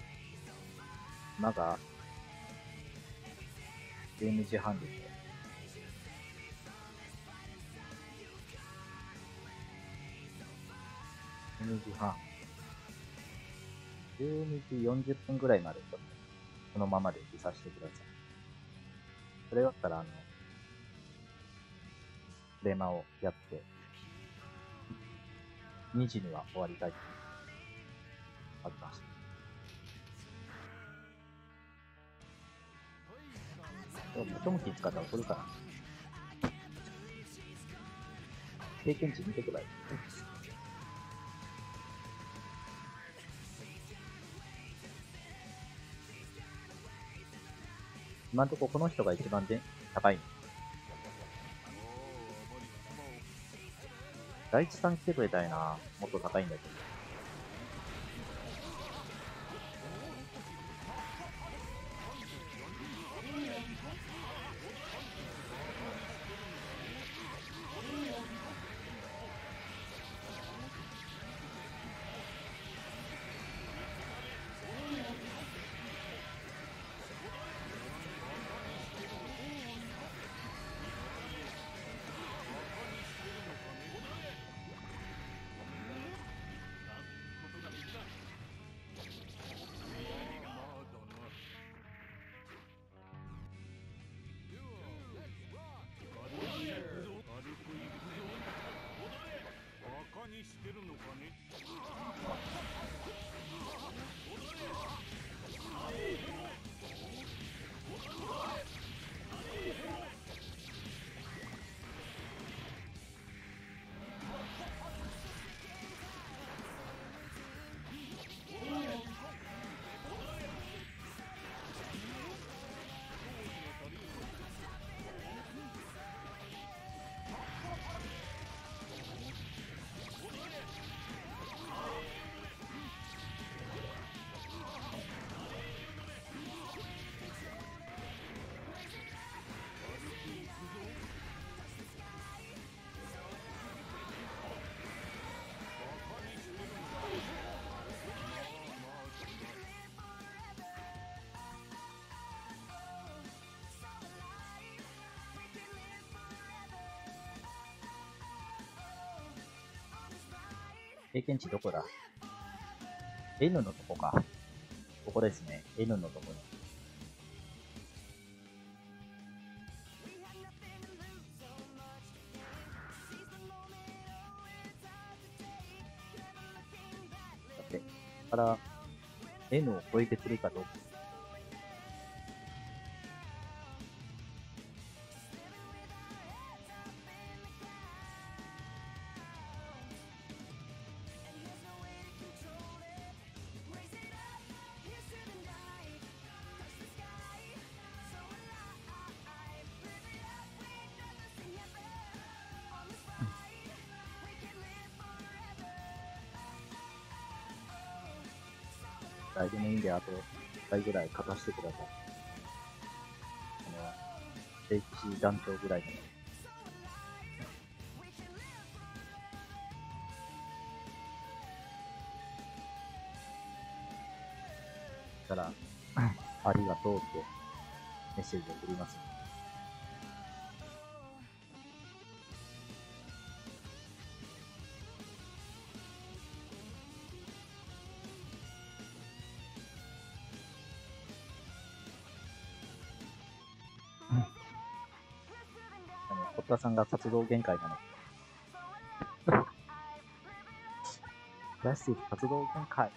今が12時半ですね。12時半。12時40分ぐらいまでちょっと、このままでいさせてください。それだったら、フレマをやって、2時には終わりたいと思います。トムキー使ったら怒るかな。経験値見てください。今んとここの人が一番で高い。第一さん来てくれたいな。もっと高いんだけど。経験値どこだ？ N のとこか。ここですね。N のとこに。さて、から N を超えてくるかどうか。来年の意味であと1回ぐらい勝たせてください。聖騎士団長ぐらいの。から、ありがとうってメッセージを送ります。堀田さんが活動限界なの。プラスチック活動限界。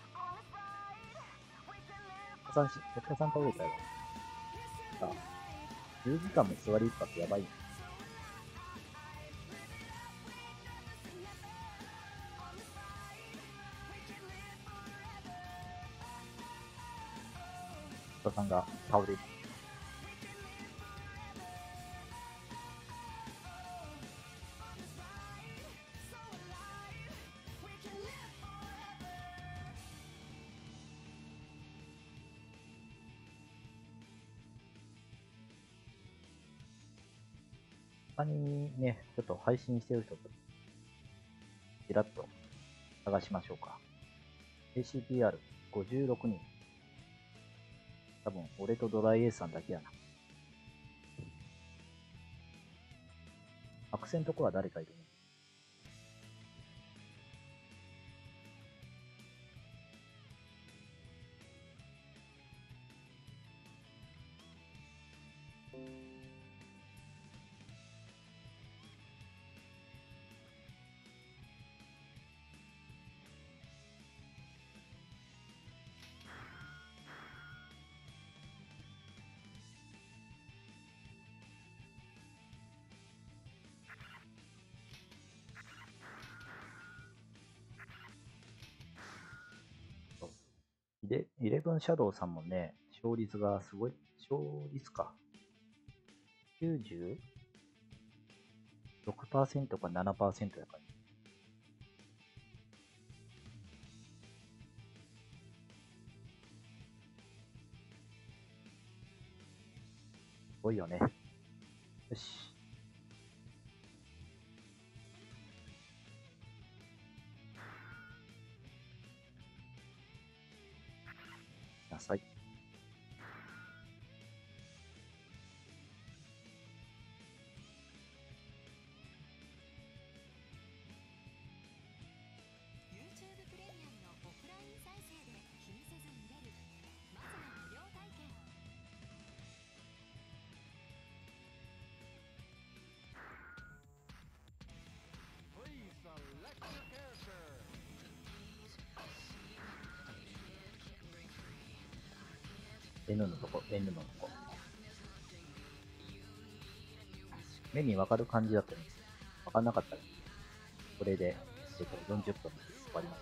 堀田さん倒れたよ。さあ、10時間も座りっぱってやばいよ。堀田さんが倒れる。他にね、ちょっと配信してる人と、ちらっと探しましょうか。ACPR56 人。 多分、俺とドライエースさんだけやな。アクセントコア誰かいるね。イレブンシャドウさんもね、勝率がすごい、勝率か。96% か7%やから。すごいよね。よし。なさい。 YouTube プレミアムのオフライン再生で気にせず見れるまずは無料体験。 Please select your character. N のとこ、N のとこ。目にわかる感じだったんですよ。わかんなかったら、これで、40分終わります。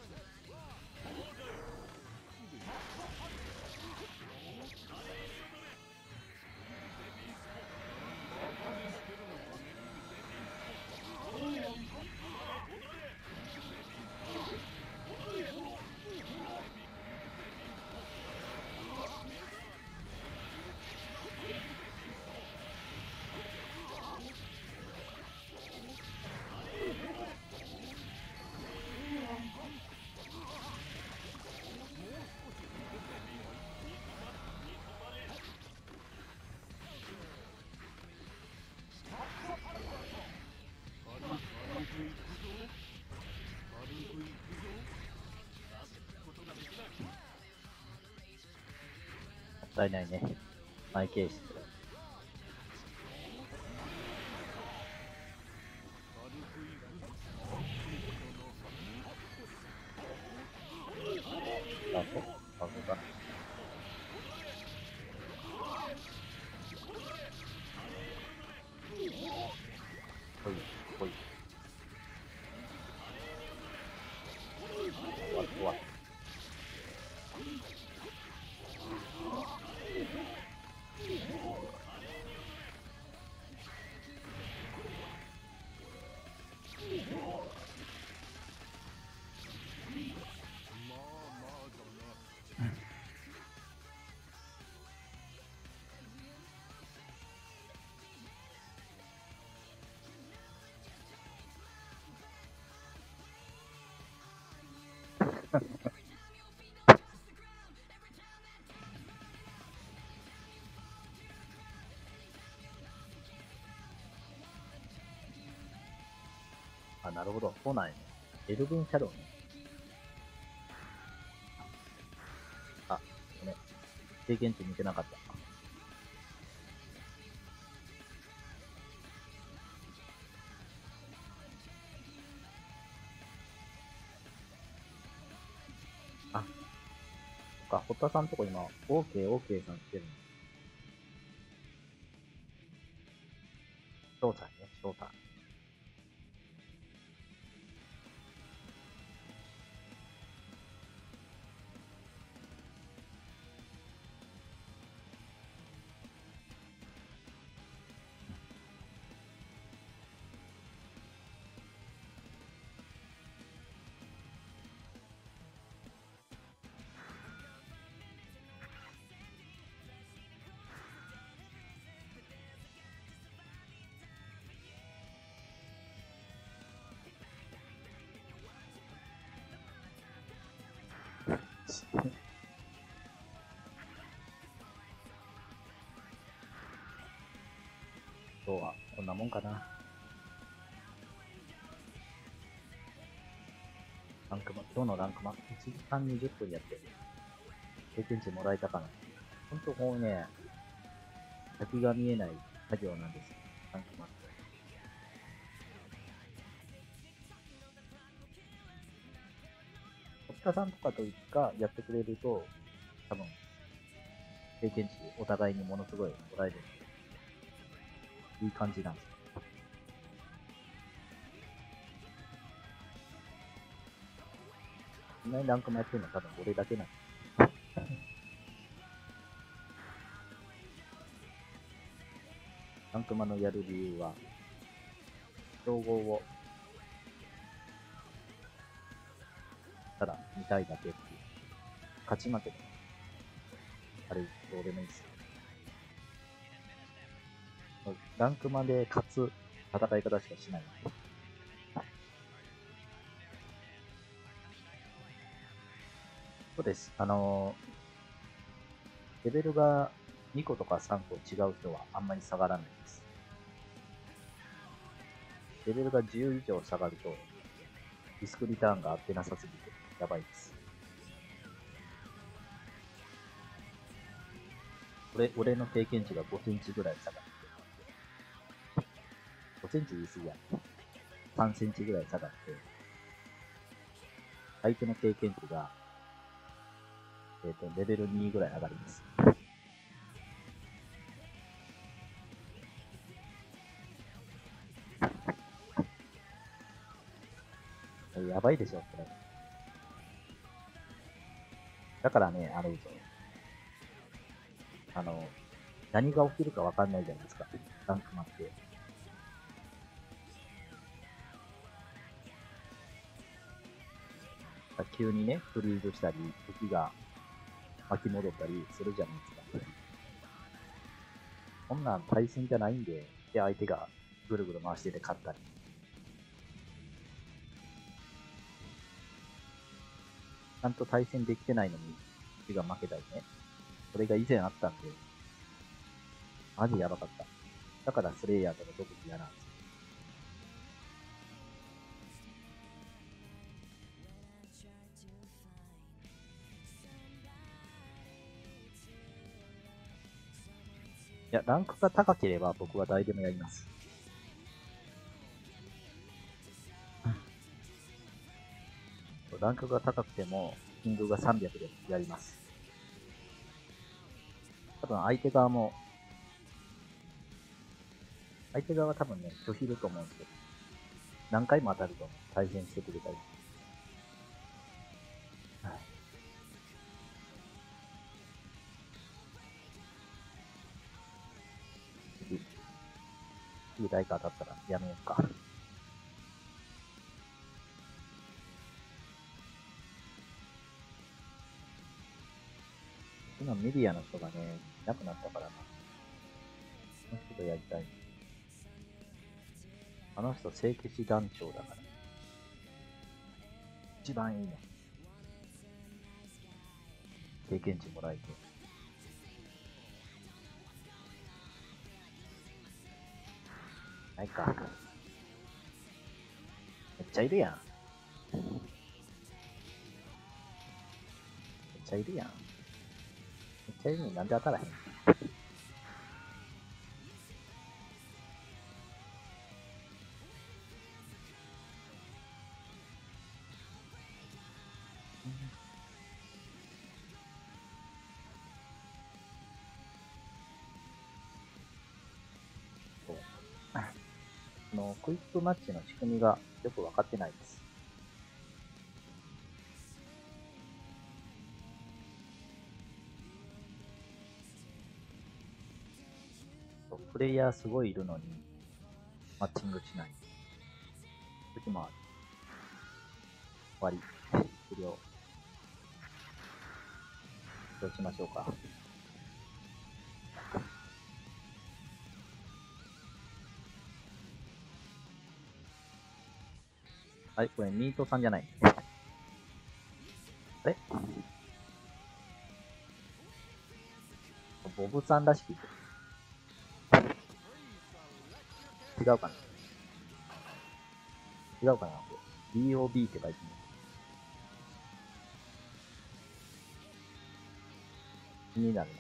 もったいないね。マイケース。あ、そうだ。ほい、ほい。終わる、終わる。あ、なるほど。そうなんやね。エルヴィンシャドウね。あ、ごめん。経験値見てなかった。あ、そっか、堀田さんとこ今、OK さん来てるの。翔さんね、翔さん。 今日はこんなもんかな。ランクマ、今日のランクマ、1時間20分やって、経験値もらえたかな。ほんともうね、先が見えない作業なんですよ。ランクマって。お北さんとかとかやってくれると、多分、経験値お互いにものすごいもらえるんで、いい感じなんですよ。いないランクマやってるのは多分俺だけなんです。ランクマのやる理由は、競合をただ見たいだけっていう。勝ち負けでも、あれどうでもいいですよ。ランクマで勝つ戦い方しかしない。そうです。レベルが2個とか3個違う人はあんまり下がらないです。レベルが10以上下がると、リスクリターンが合ってなさすぎてやばいです。俺の経験値が5センチぐらい下がって、5センチ言い過ぎや。3センチぐらい下がって、相手の経験値が、レベル2ぐらい上がります。やばいでしょ、これ。だからね、何が起きるかわかんないじゃないですか。ランクマって。急にね、フリーズしたり、敵が巻き戻ったりするじゃないですか。こんなん対戦じゃないんで、で、相手がぐるぐる回してて勝ったり。ちゃんと対戦できてないのに、敵が負けたりね。それが以前あったんで、マジやばかった。だからスレイヤーとか特に嫌なんですよ。いや、ランクが高ければ僕は誰でもやります。ランクが高くても、キングが300でやります。多分相手側は多分ね、拒否ると思うんですけど、何回も当たると対戦してくれたり。次誰か当たったらやめようか。今メディアの人がね、いなくなったからな。この人とやりたい。あの人、聖騎士団長だから。一番いいの。経験値もらえて。ないか。めっちゃいるやん。めっちゃいるやん。めっちゃいるのになんで当たらへん。クイックマッチの仕組みがよくわかってないです。プレイヤーすごいいるのに、マッチングしない。時もある。終わり。終了。どうしましょうか。あれこれミートさんじゃない。あれボブさんらしき。 違うかな違うかな ?DOB って書いてます。気になるな。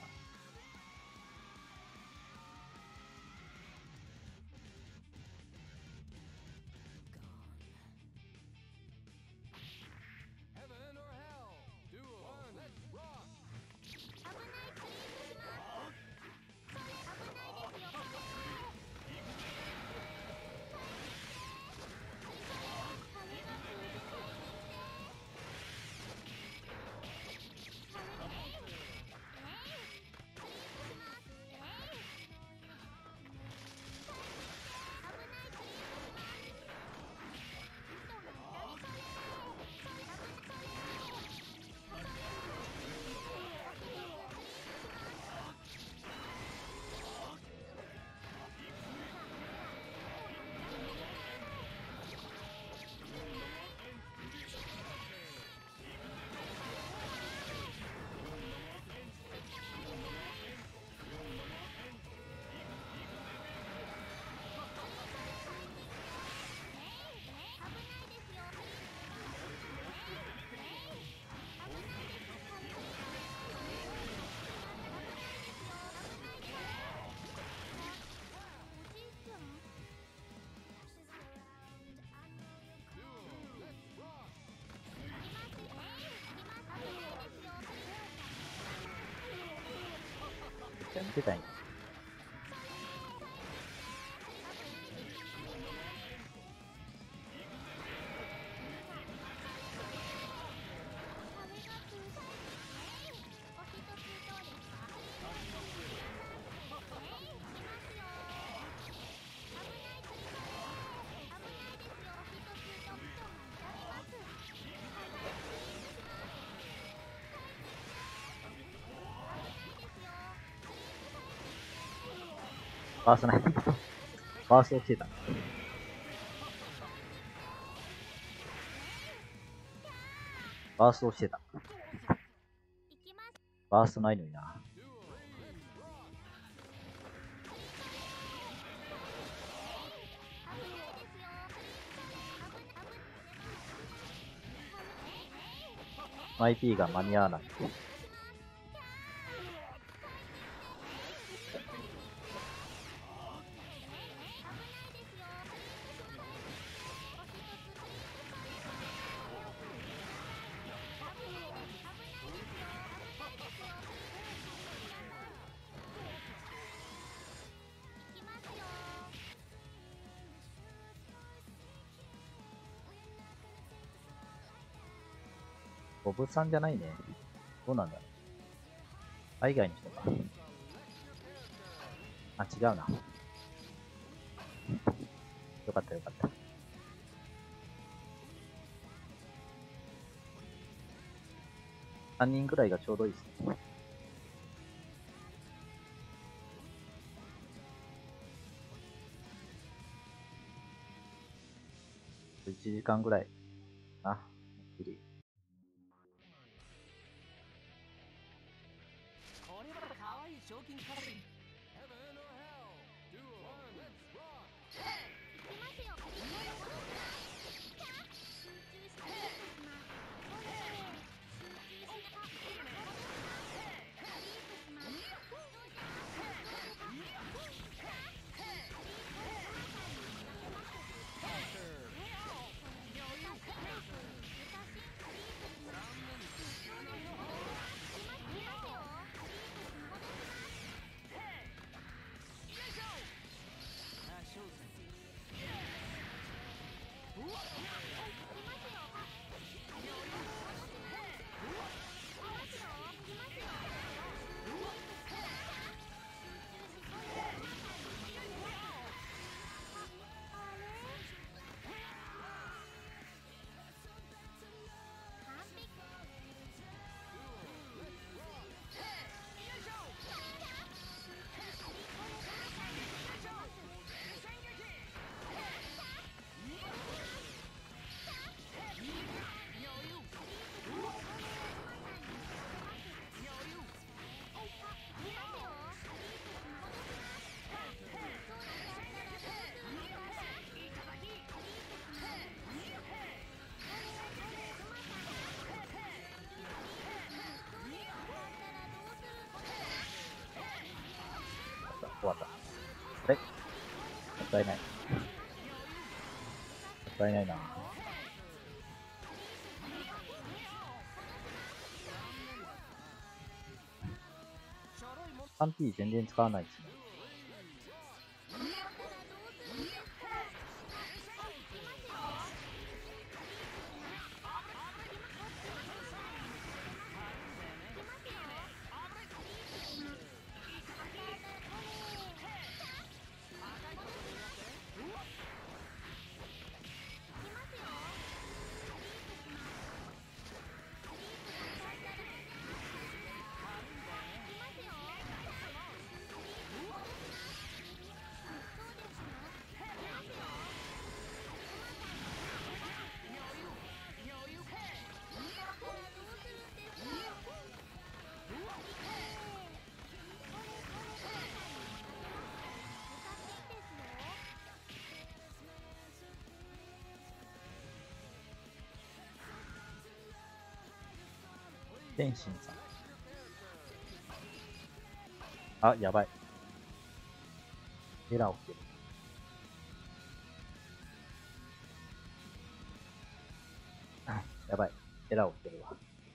見てたいんや。バーストない。バーストしてた。バーストしてた。バーストないのにな。IP が間に合わない。ボブさんじゃないね。どうなんだろう。海外の人か。あ、違うな。よかったよかった。3人くらいがちょうどいいですね。1時間ぐらい。あ、きり。 これは可愛い賞金稼ぎ。 ったいない。もったいないな。3P 全然使わないですね。天心さん。あ、やばい。エラー起きてる。やばい。エラー起きてるわ。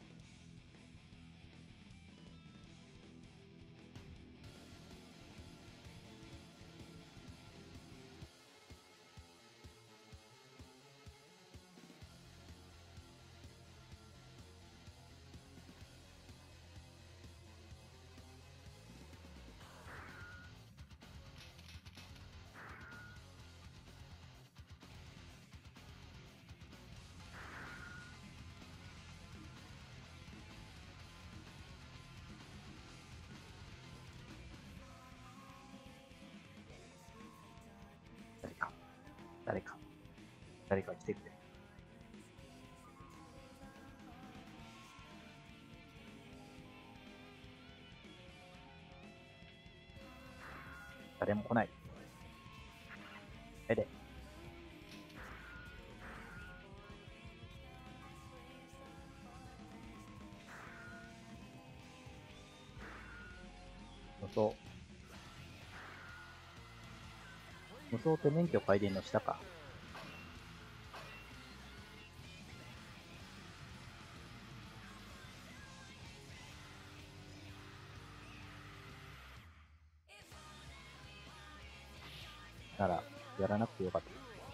誰か。誰か。誰か来てくれ。誰も来ない。えで。無双。無双って免許改伝の下か。なら、やらなくてよかった。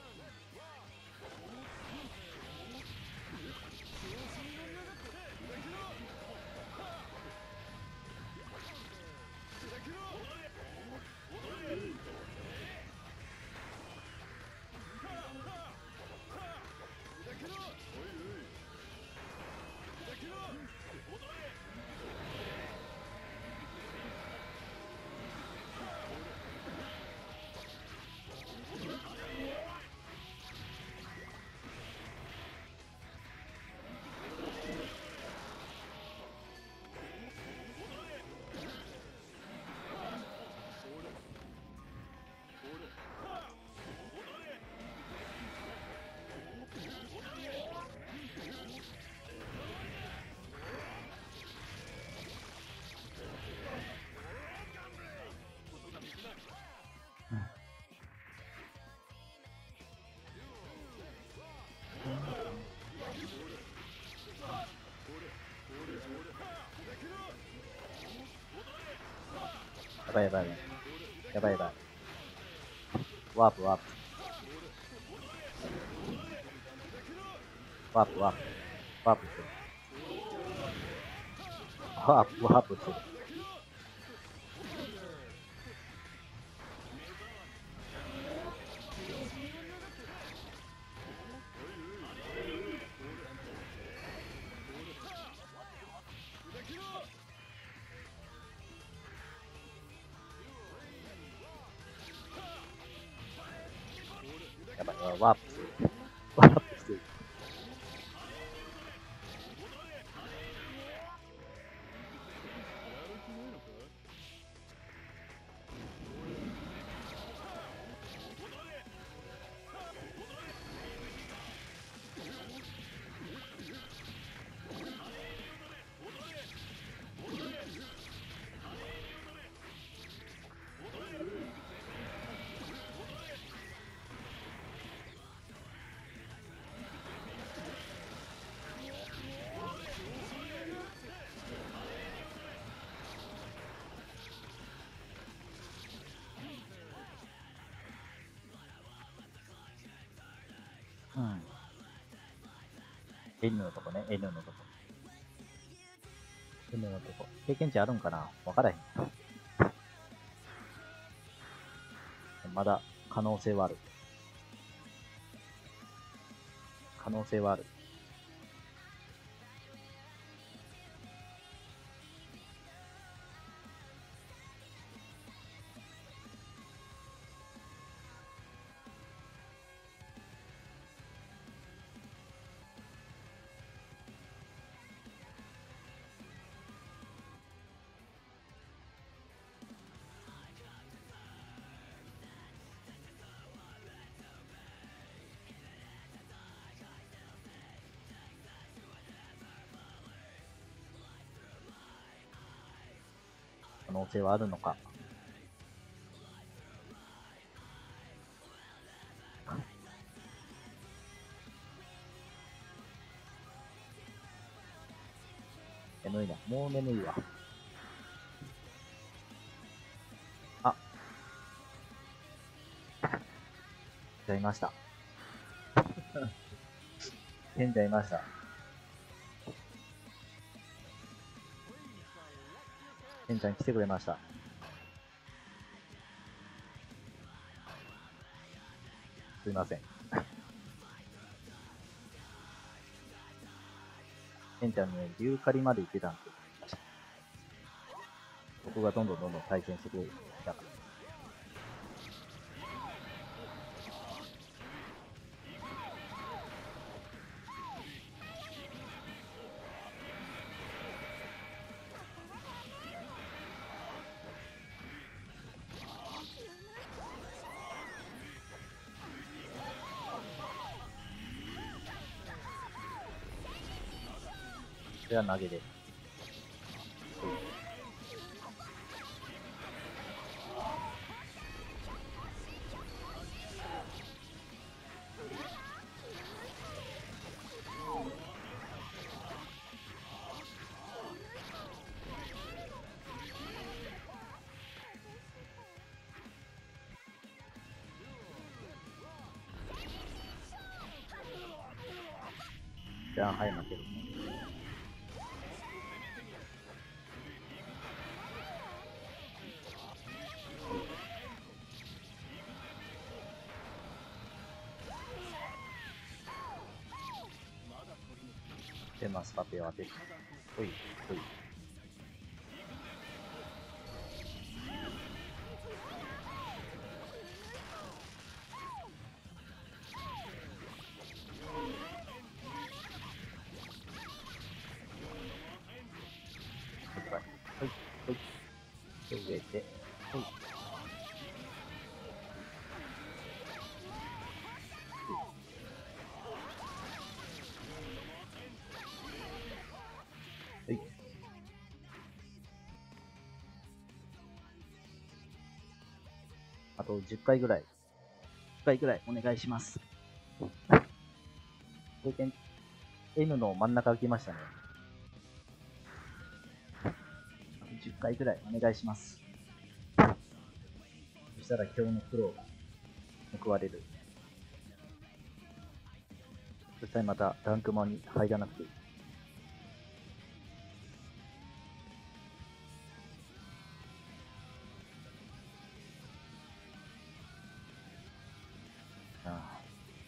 やばいやばいやばい。やばいやばい。ワープワープ。ワープワープ。ワープしてる。ワープワープしてる。やばい、ワープしてる。ワープしてる。 うん。N のとこね、N のとこ。N のとこ。経験値あるんかなわからへん。まだ可能性はある。可能性はある。可能性はあるのか。眠いな。もう眠いわ。あ。じゃいました。賢者いました。賢者に来てくれました。すいません。賢者ね、竜狩りまで行ってたんですよ。僕がどんどん対戦してくれる。だから。これは投げで。じゃあ、はい、負ける。で、マスパテを当てる。ほい、ほい。ほい、ほい。で、植えて、ほい。はい。あと10回ぐらい。10回ぐらいお願いします。経験 N の真ん中が来ましたね。あと10回ぐらいお願いします。そしたら今日の苦労が報われる。そしたらまたランクマンに入らなくていい。ああ。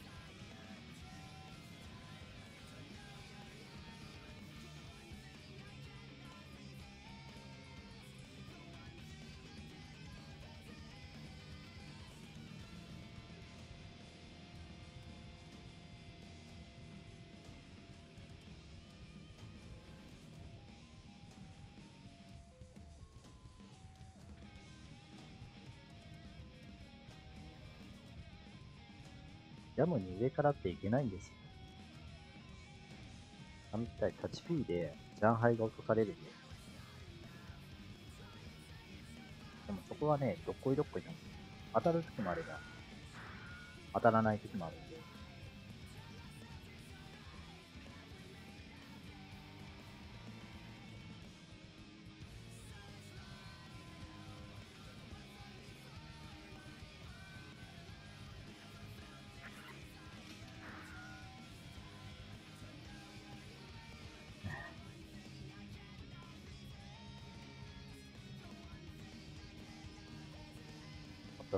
ジャムに上からっていけないんですよ。あのみたいタッチ P でジャンハイが落とされるんで。でもそこはね、どっこいどっこいなんですよ。当たる時もあれば、当たらない時もあるんで。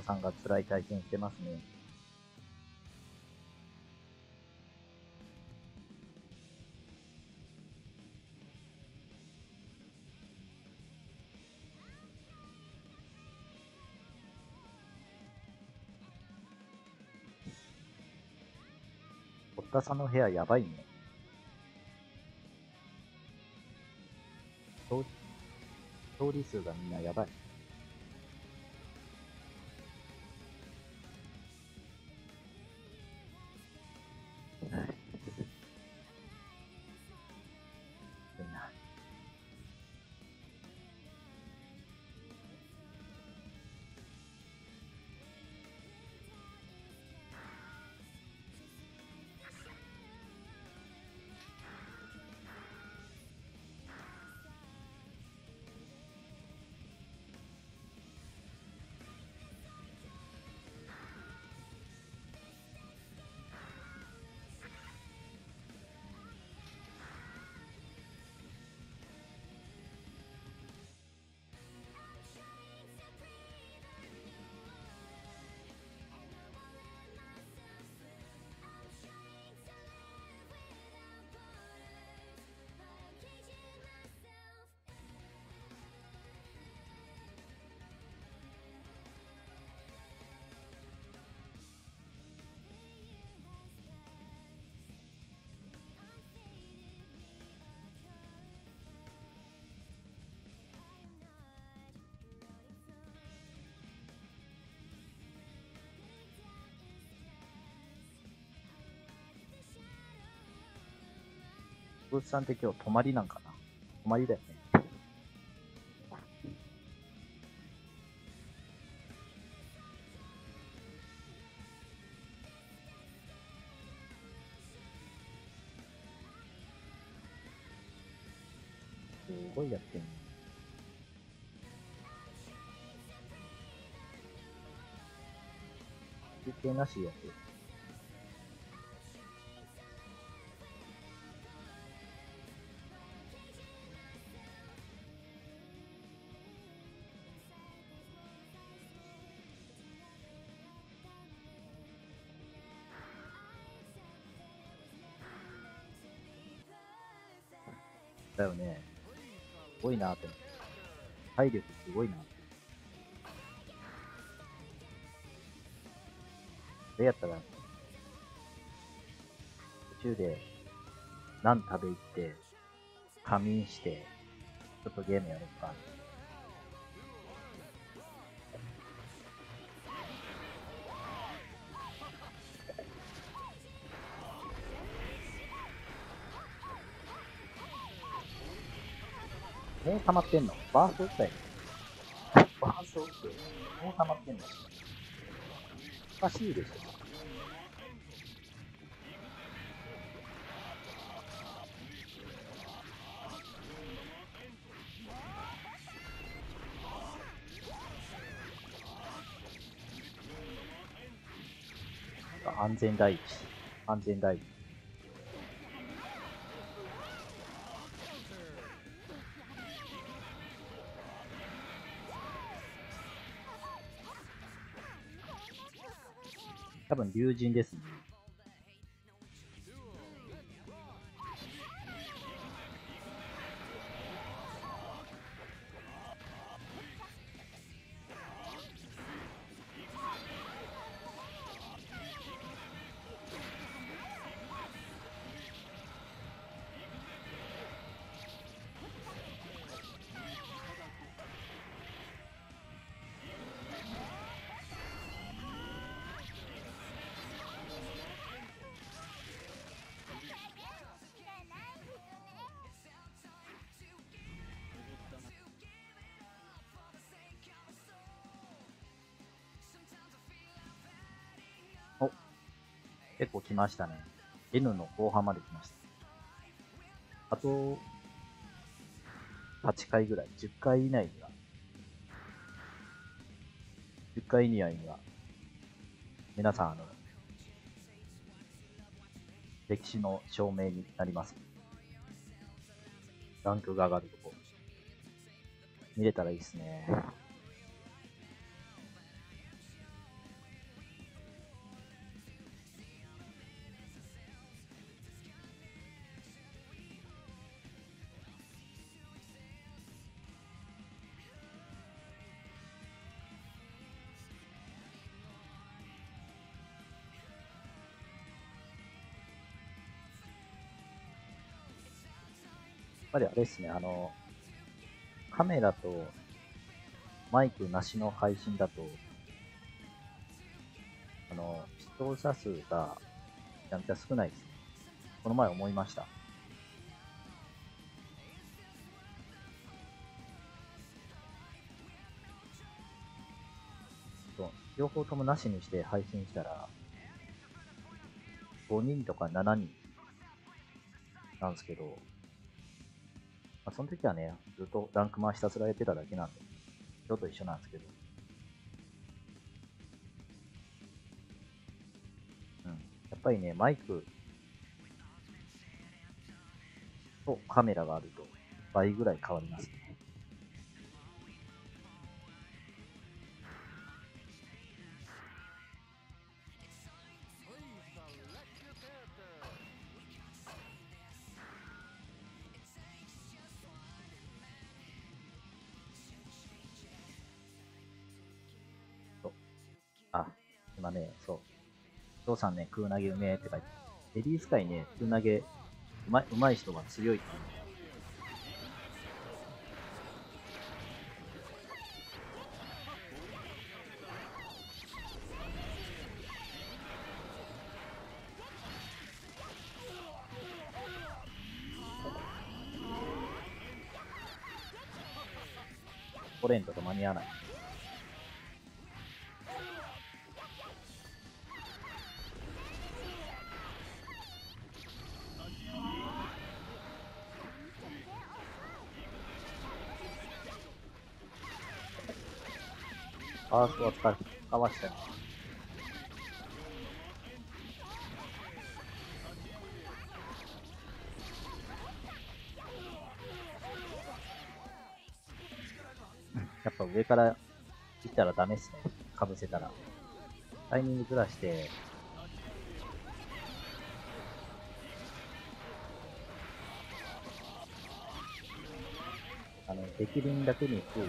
田さんが辛い体験してますね。堀田さんの部屋やばいね。勝利数がみんなやばい。みんな。ブースさんって今日泊まりなんかな？泊まりだよね。すごいやってんね。休憩なしやってる。だよね。すごいなって。体力すごいなって。それやったら、途中で、ナン食べ行って、仮眠して、ちょっとゲームやろうか。もう溜まってんの？バースト打ったよ。バースト打って、もう溜まってんの？おかしいでしょ。安全第一。安全第一。多分、龍神ですね。お、結構来ましたね。N の後半まで来ました。あと、8回ぐらい、10回以内には、10回以内には、皆さん、歴史の証明になります。ランクが上がるとこ、見れたらいいですね。 ぱりあれですね、カメラとマイクなしの配信だと、視聴者数がめちゃめちゃ少ないです。この前思いました。そう両方ともなしにして配信したら、5人とか7人なんですけど、まあ、その時はね、ずっとランクマンひたすらやってただけなんで、今日と一緒なんですけど、やっぱりね、マイクとカメラがあると倍ぐらい変わりますね。あ、今ね、そう。父さんね、空投げうめえって書いてある。レディース界ね、空投げうまい人が強いっていう。コレントと間に合わない。ファーストはかわしたよ。やっぱ上から行ったらダメっすね。かぶせたら。タイミングずらして、敵輪だけに注意して、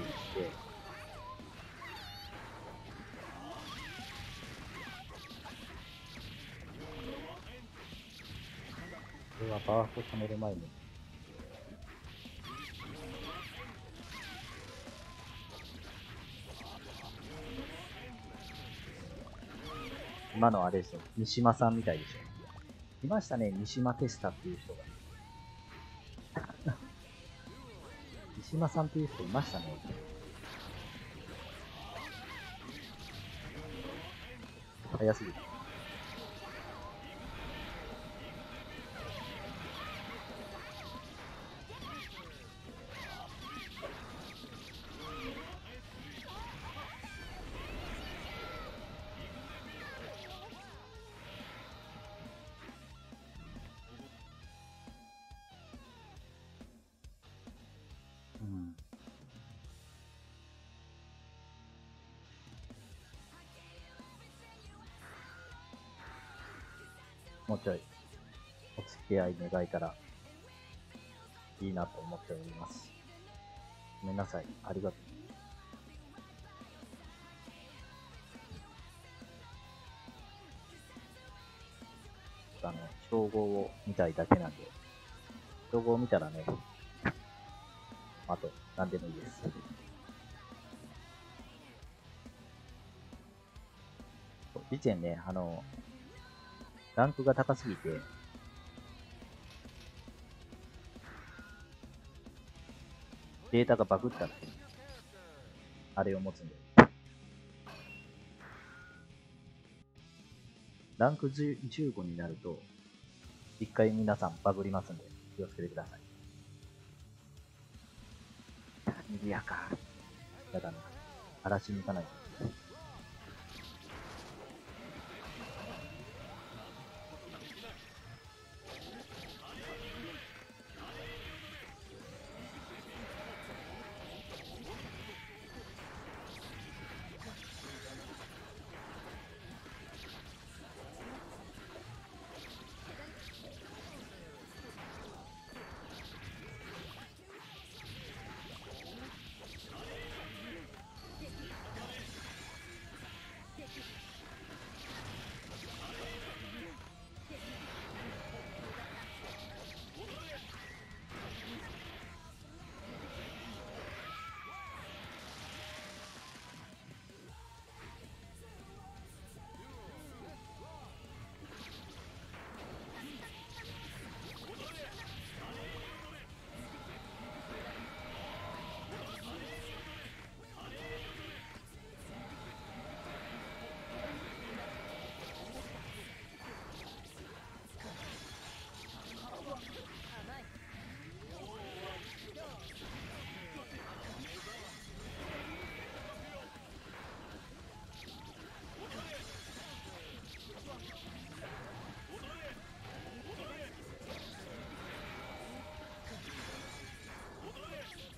これはバースト止める前に、今のあれですよ。三島さんみたいでしょ。いましたね、三島テスタっていう人が。三島さんっていう人いましたね。早すぎる。うん。もうちょいお付き合い願えたらいいなと思っております。ごめんなさい。ありがとう。称号を見たいだけなんで、称号を見たらね、あと、何でもいいです。以前ね、ランクが高すぎて、データがバグったっていう、あれを持つんで。ランク15になると、一回皆さんバグりますんで、気をつけてください。賑やか。やだな。荒らしに行かないと。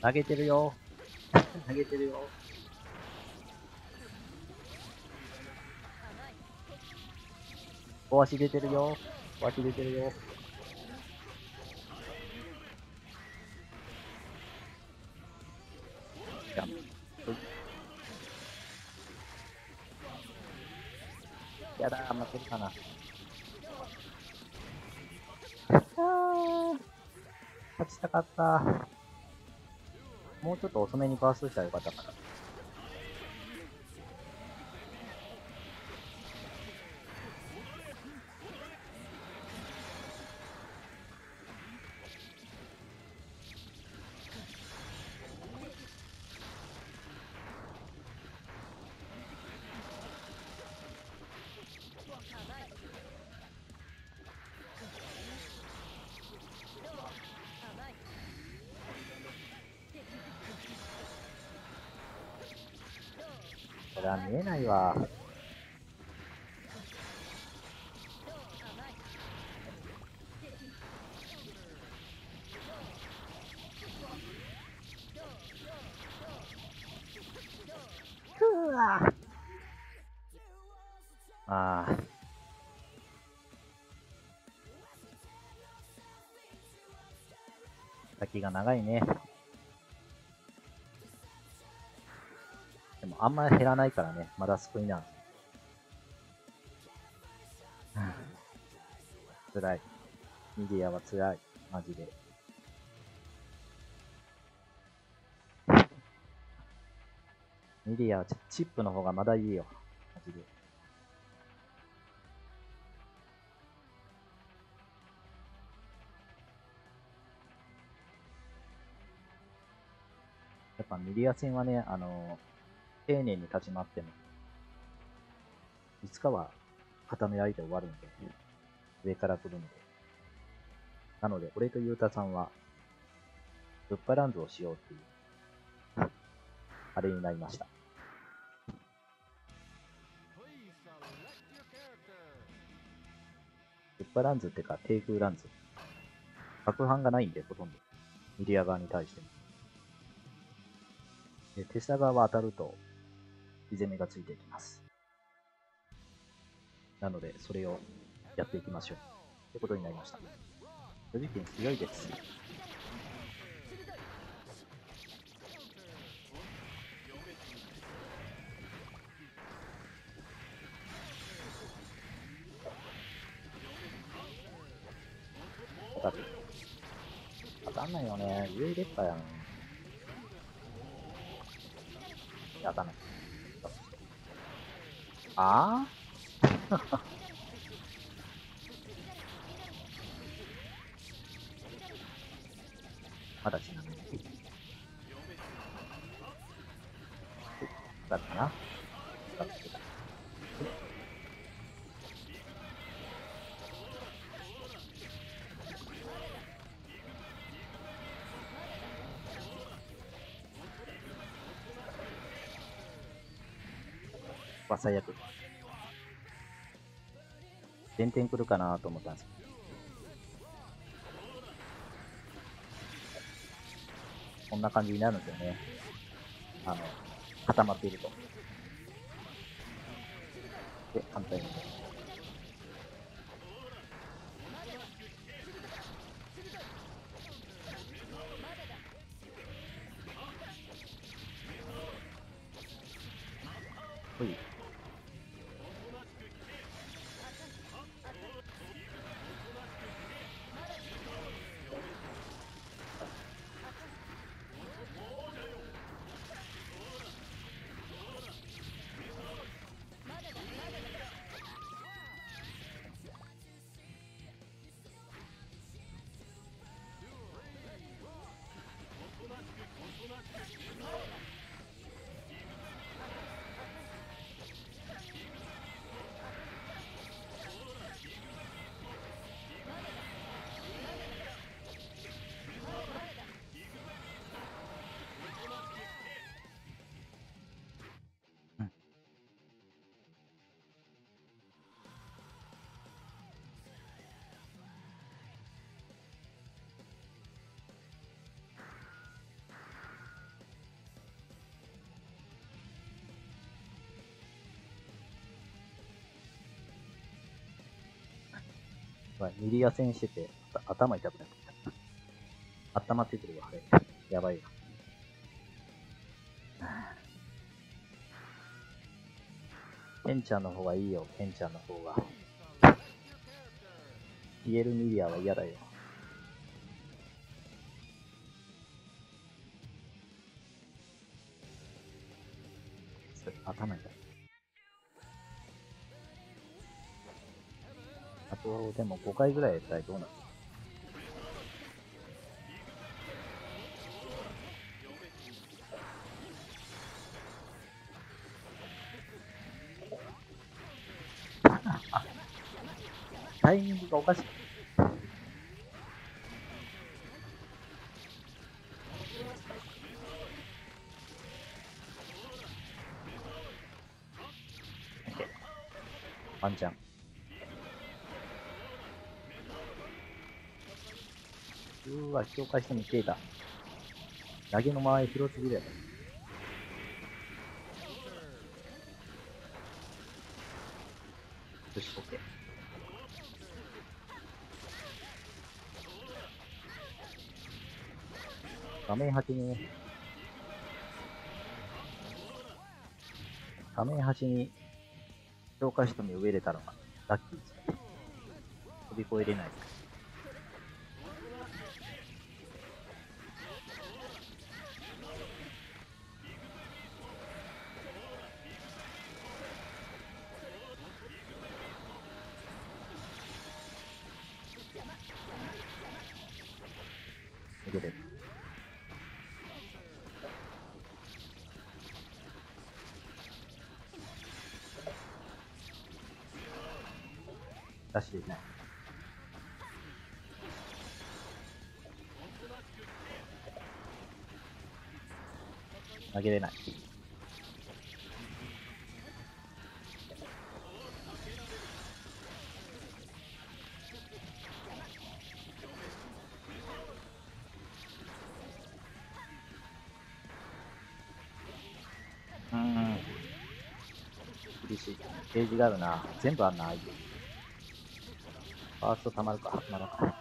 投げてるよ。投げてるよ。小足出てるよ。小足出てるよ。ジャンプ。やだー、負けるかな。勝ちたかった。もうちょっと遅めにバーストしたらよかったかな。これは見えないわ。くわああ。先が長いね。でもあんまり減らないからね、まだ救いなんですよ。辛い。ミディアは辛い。マジで。ミディアはチップの方がまだいいよ。マジで。やっぱミディア戦はね、丁寧に立ち回っても、いつかは固められて終わるんで、上から来るので。なので、俺とユータさんは、ブッパランズをしようっていう、あれになりました。ブッパランズってか、低空ランズ。攪拌がないんで、ほとんど。ミディア側に対しても。で、手下側は当たると、火攻めがついていきます。なので、それをやっていきましょう。ってことになりました。巨人剣強いです。当たんないよね。上出っ歯やん。当たんない。ああまだ死なない。だったな。最悪。減点来るかなと思ったんですけど。こんな感じになるんですよね。固まっていると。で、反対に。ほい。 ミリア戦してて、頭痛くなってきた。温まってくるわ、あれ。やばいわ。ケンちゃんの方がいいよ、ケンちゃんの方が。消えるミリアは嫌だよ。頭痛い。あと、でも5回ぐらいやったらどうなる？タイミングがおかしい。ワンちゃん。わ、境界してみてえだ。投げの間合い広すぎだよ。よし、オッケー。画面端にね、画面端に境界しとみを植えれたのがラッキーですね。飛び越えれない。逃げれる。らしいね。投げれない。厳しい。ゲージがあるな。全部あんな、相手。ファースト溜まるか、溜まらんか。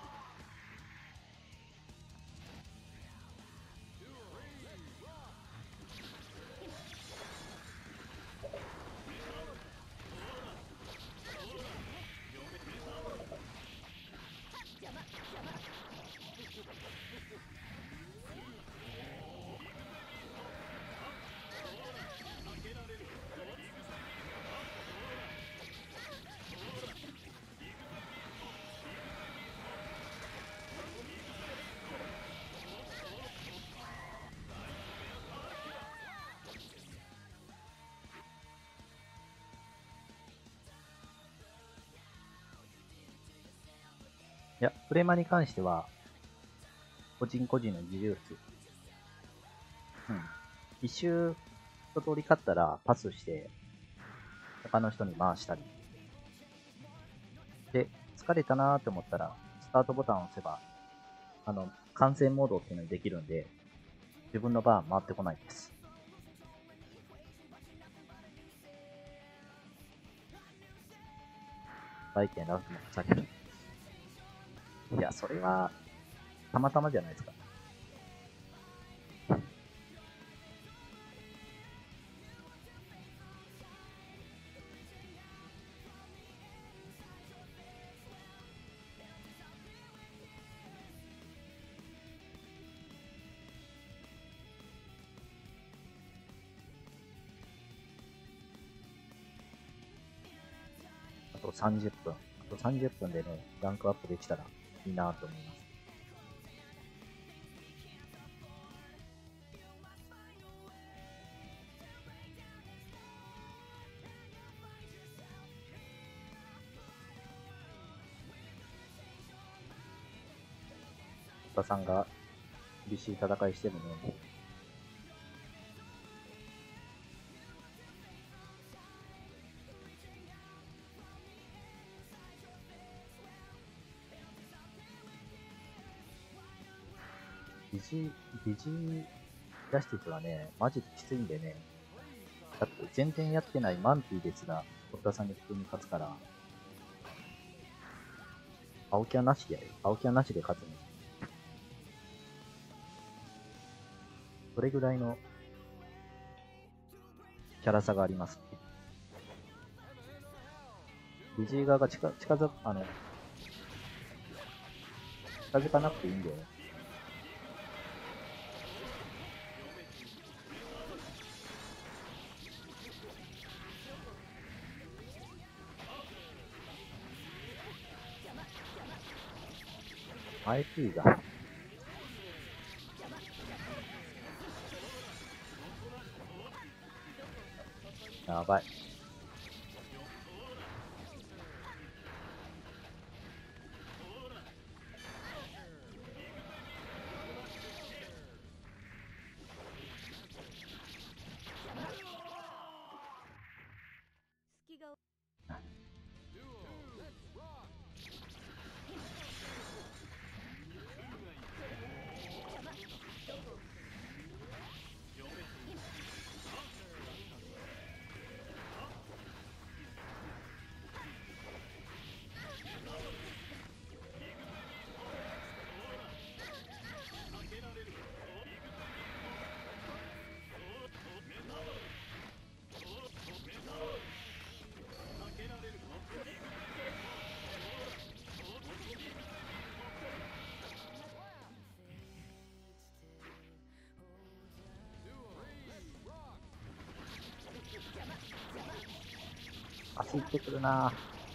いや、プレマに関しては、個人個人の自由です。一周一通り勝ったらパスして、他の人に回したり。で、疲れたなーって思ったら、スタートボタンを押せば、観戦モードっていうのにできるんで、自分のバーン回ってこないです。バイケンラウンドもされる。いや、それは、たまたまじゃないですか。あと30分。あと30分でね、ランクアップできたらいいなと思います。小田さんが厳しい戦いしてるね。ビジジャスティスはね、マジできついんでね。だって全然やってないマンティですら、小田さんに普通に勝つから、 青木はなしでやる。青木はなしで勝つんです。それぐらいのキャラ差がありますね。ビジー側が近づかなくていいんだよね。IP がやばい。 隙が焦ってくるな。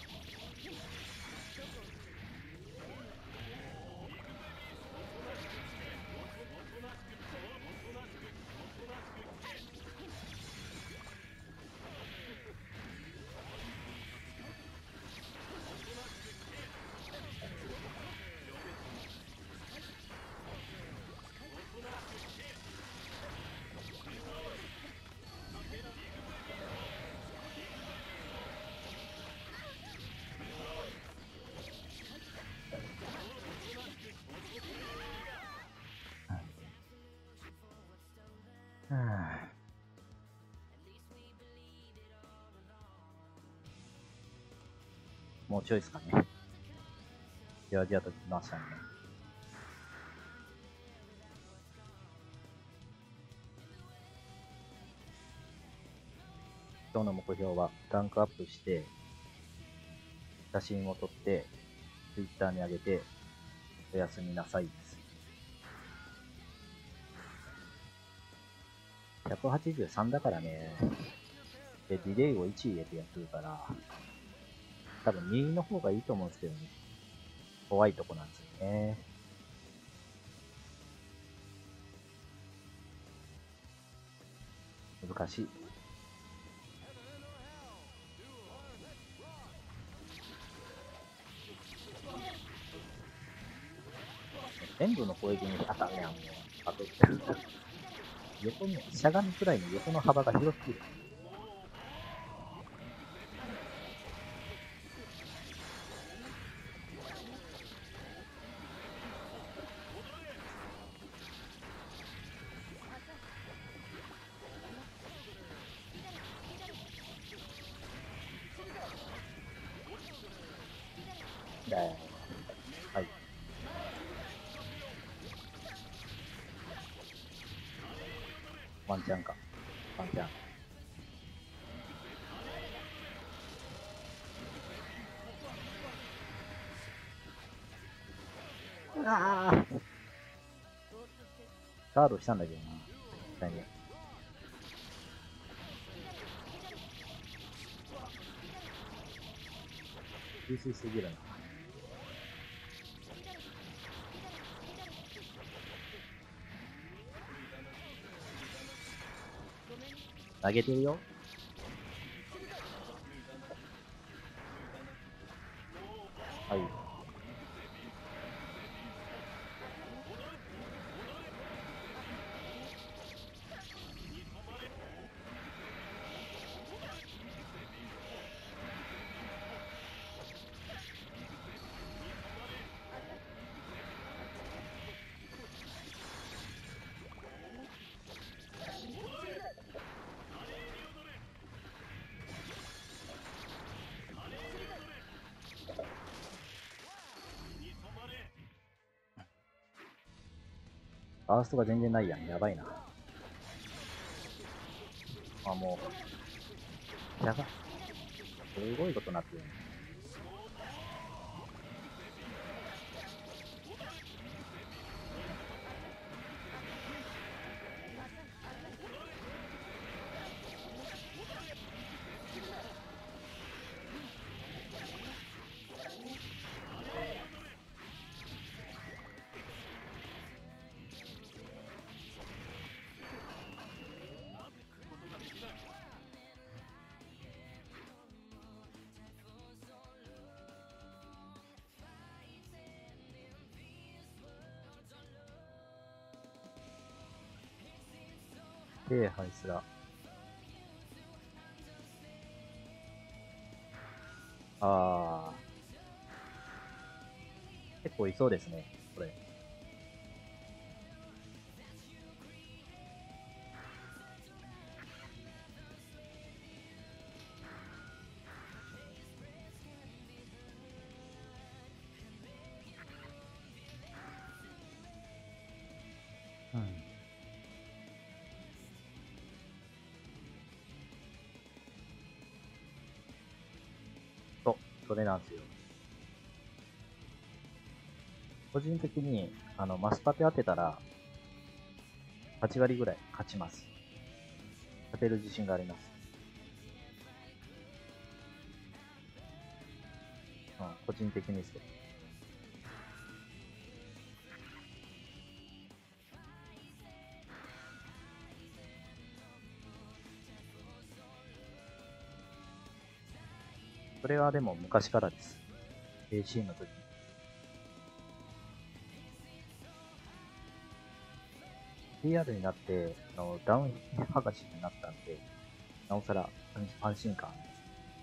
もうちょいですかね。じわじわと来ましたね。今日の目標はランクアップして、写真を撮って、Twitter に上げて、おやすみなさいです。183だからね。で、ディレイを1入れてやってるから、多分2の方がいいと思うんですけどね。怖いとこなんですよね。難しい。全部の攻撃に当たるやん、もう。あと、横の、しゃがみくらいの横の幅が広すぎる。はい。ワンチャンか。ワンチャン。ああ。ガードしたんだけどな。絶対に。厳しすぎるな。投げてるよ。はい。 バーストが全然ないやん。やばいな。あ、もう、やばい。すごいことになってる。手配すら。あー。結構いそうですね、これ。うん。それなんですよ。個人的に、マスパテ当てたら、8割ぐらい勝ちます。勝てる自信があります。うん、個人的にですけど。それはでも昔からです。AC の時に。PR になって、ダウン剥がしになったんで、なおさら安心感あります。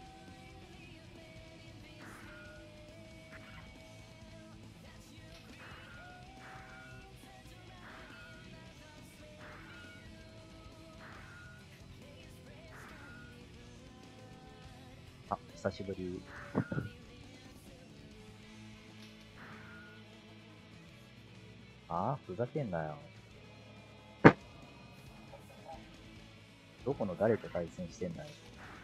あ、久しぶり。あ、ふざけんなよ。どこの誰と対戦してんだよ。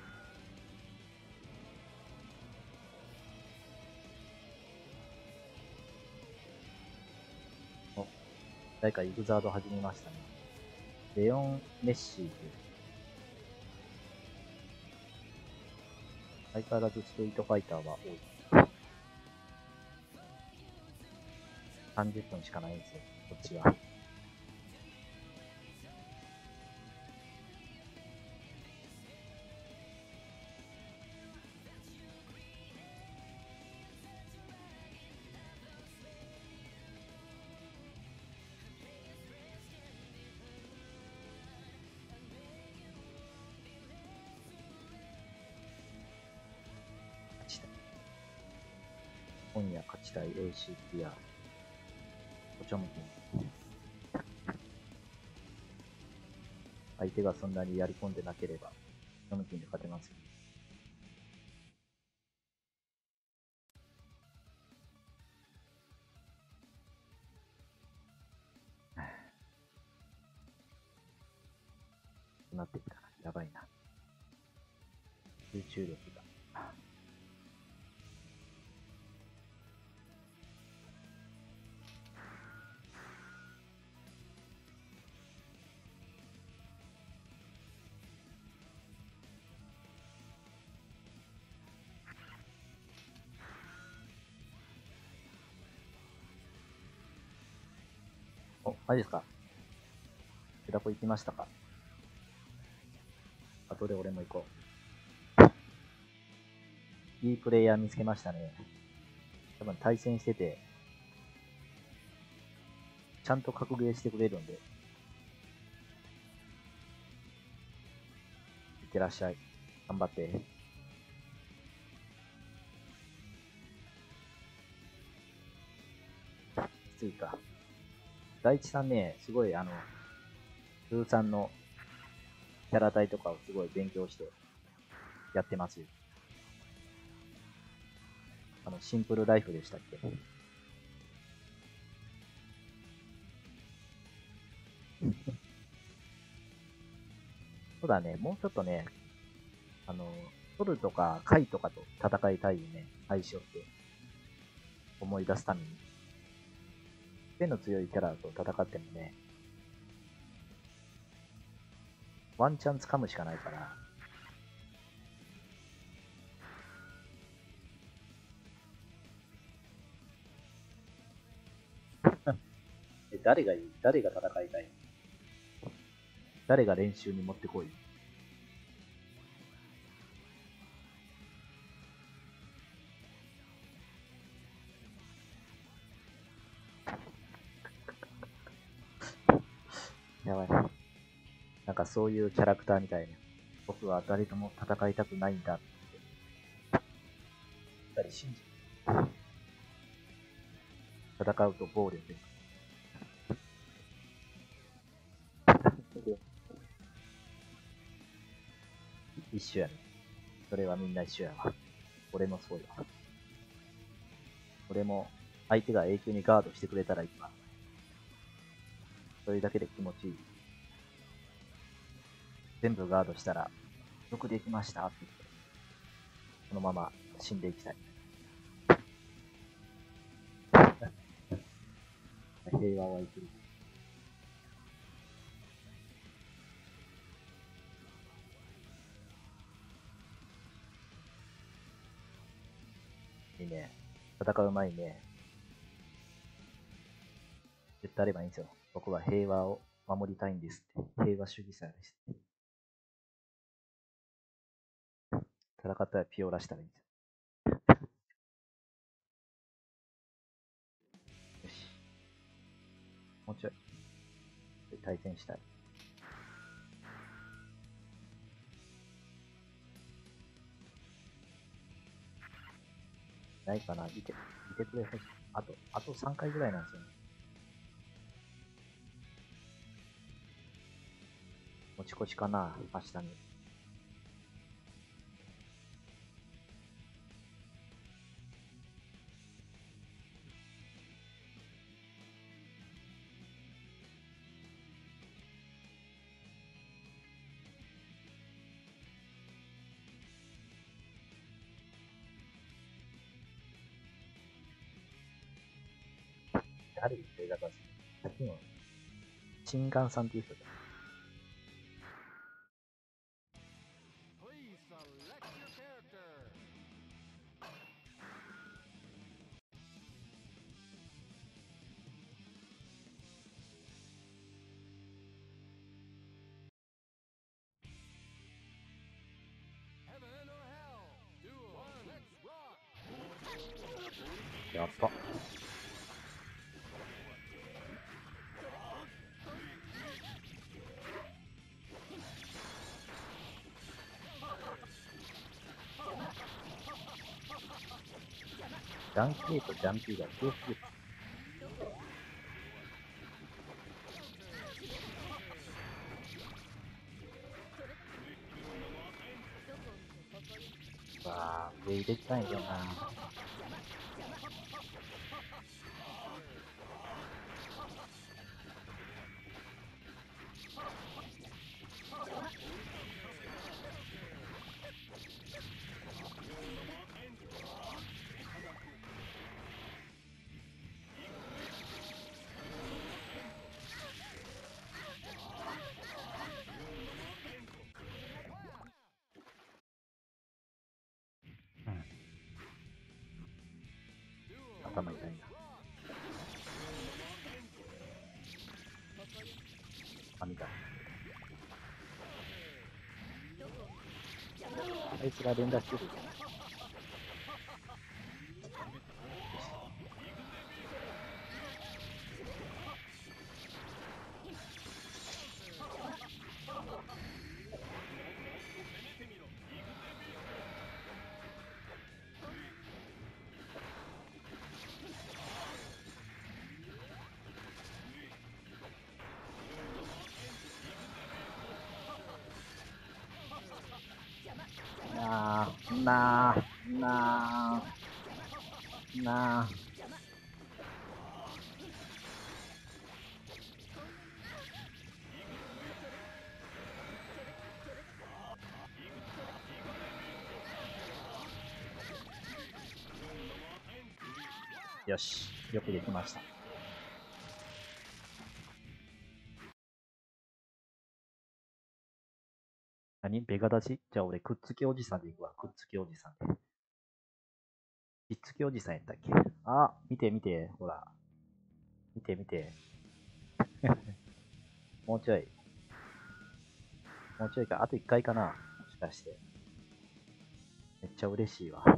お、誰かイグザード始めましたね。レオン・メッシーという。相変わらずストリートファイターは多い。30分しかないんですよ、こっちは。勝ちたい。今夜勝ちたい ACPR。おちょむきに。相手がそんなにやり込んでなければ、おちょむきに勝てますよ。なってきたらやばいな。集中力が。お、マジですか？ペダコ行きましたか？後で俺も行こう。いいプレイヤー見つけましたね。多分対戦してて、ちゃんと格ゲーしてくれるんで。いってらっしゃい。頑張って。きついか。大地さんね、すごい通算のキャラ体とかをすごい勉強してやってますよ。シンプルライフでしたっけ？ そうだね、もうちょっとね、ソルとかカイとかと戦いたいよね、相性って思い出すために。背の強いキャラと戦ってもね、ワンチャン掴むしかないから。誰がいい？誰が戦いたい？誰が練習に持ってこい？やばい。なんかそういうキャラクターみたいね。僕は誰とも戦いたくないんだって。やっぱり信じ戦うと暴力。一緒やね。それはみんな一緒やわ。俺もそうやわ。俺も相手が永久にガードしてくれたらいいわ。それだけで気持ちいい。全部ガードしたら、よくできましたって言って、そのまま死んでいきたい。平和は生きる。いいね。戦う前にね、言ってあればいいんですよ。僕は平和を守りたいんですって。平和主義者です。戦ったらピオラしたらいいんですよ。よし。もうちょい。対戦したい。ないかな？見てくれほしい。あと3回ぐらいなんですよね。持ち越しかな？明日に。誰言ってる方です。さっきの、チンガンさんっていう人だ。 Please select your character. Heaven or hell? Duel. Let's rock. やっば。ジャン K とジャン P が強すぎる。わぁ、上入れたいよな。頭痛いな。あ、見た。あいつが連打してる。なあ。 よし。よくできました。何ベガ立ちじゃあ俺、くっつきおじさんでいくわ。くっつきおじさんで。ひっつきおじさんやったっけ。あ、見て見て。ほら。見て見て。もうちょい。もうちょいか。あと1回かな。もしかして。めっちゃ嬉しいわ。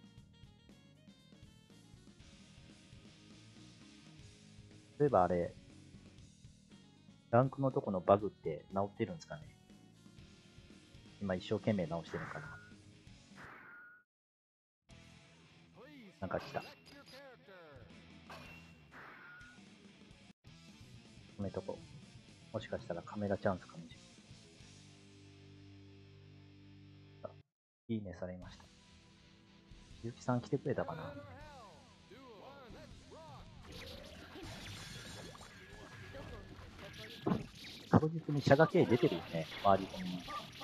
例えばあれ、ランクのとこのバグって直ってるんですかね。今一生懸命直してるのかな。なんか来た。止めとこう。もしかしたらカメラチャンスかもしれない。いいねされました。ゆきさん来てくれたかな。確実にシャガ系出てるよね。周りに。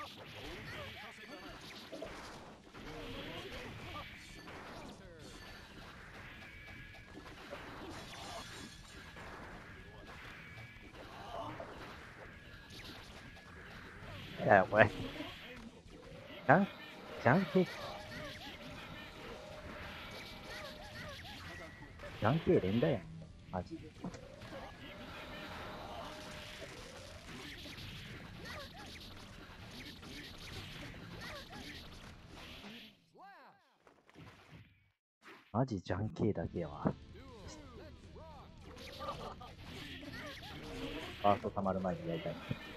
いや、これ。じゃんけ連打やん。マジで。マジじゃんけんだけやわ。ファースト溜まる前にやりたい。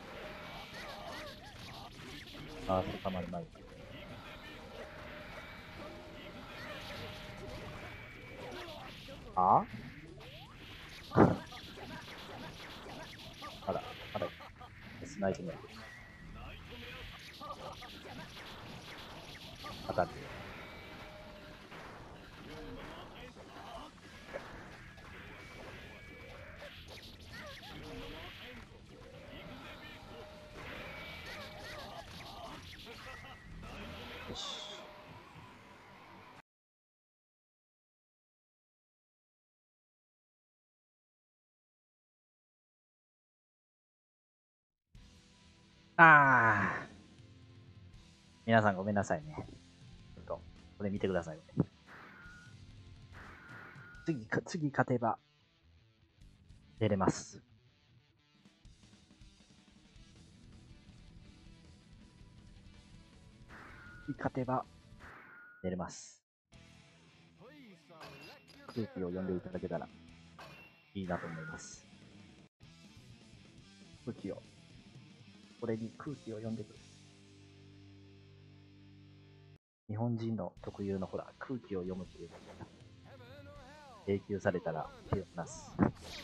ファースト溜まる前に。あまだ、まだ、スナイプね。当たる。よし。あー。皆さんごめんなさいね。ちょっと、これ見てください。次勝てば、出れます。次勝てば、出れます。空気を読んでいただけたら、いいなと思います。空気を。これに空気を読んでくる。日本人の特有のほら、空気を読むっていうのが、永久されたら手を離す。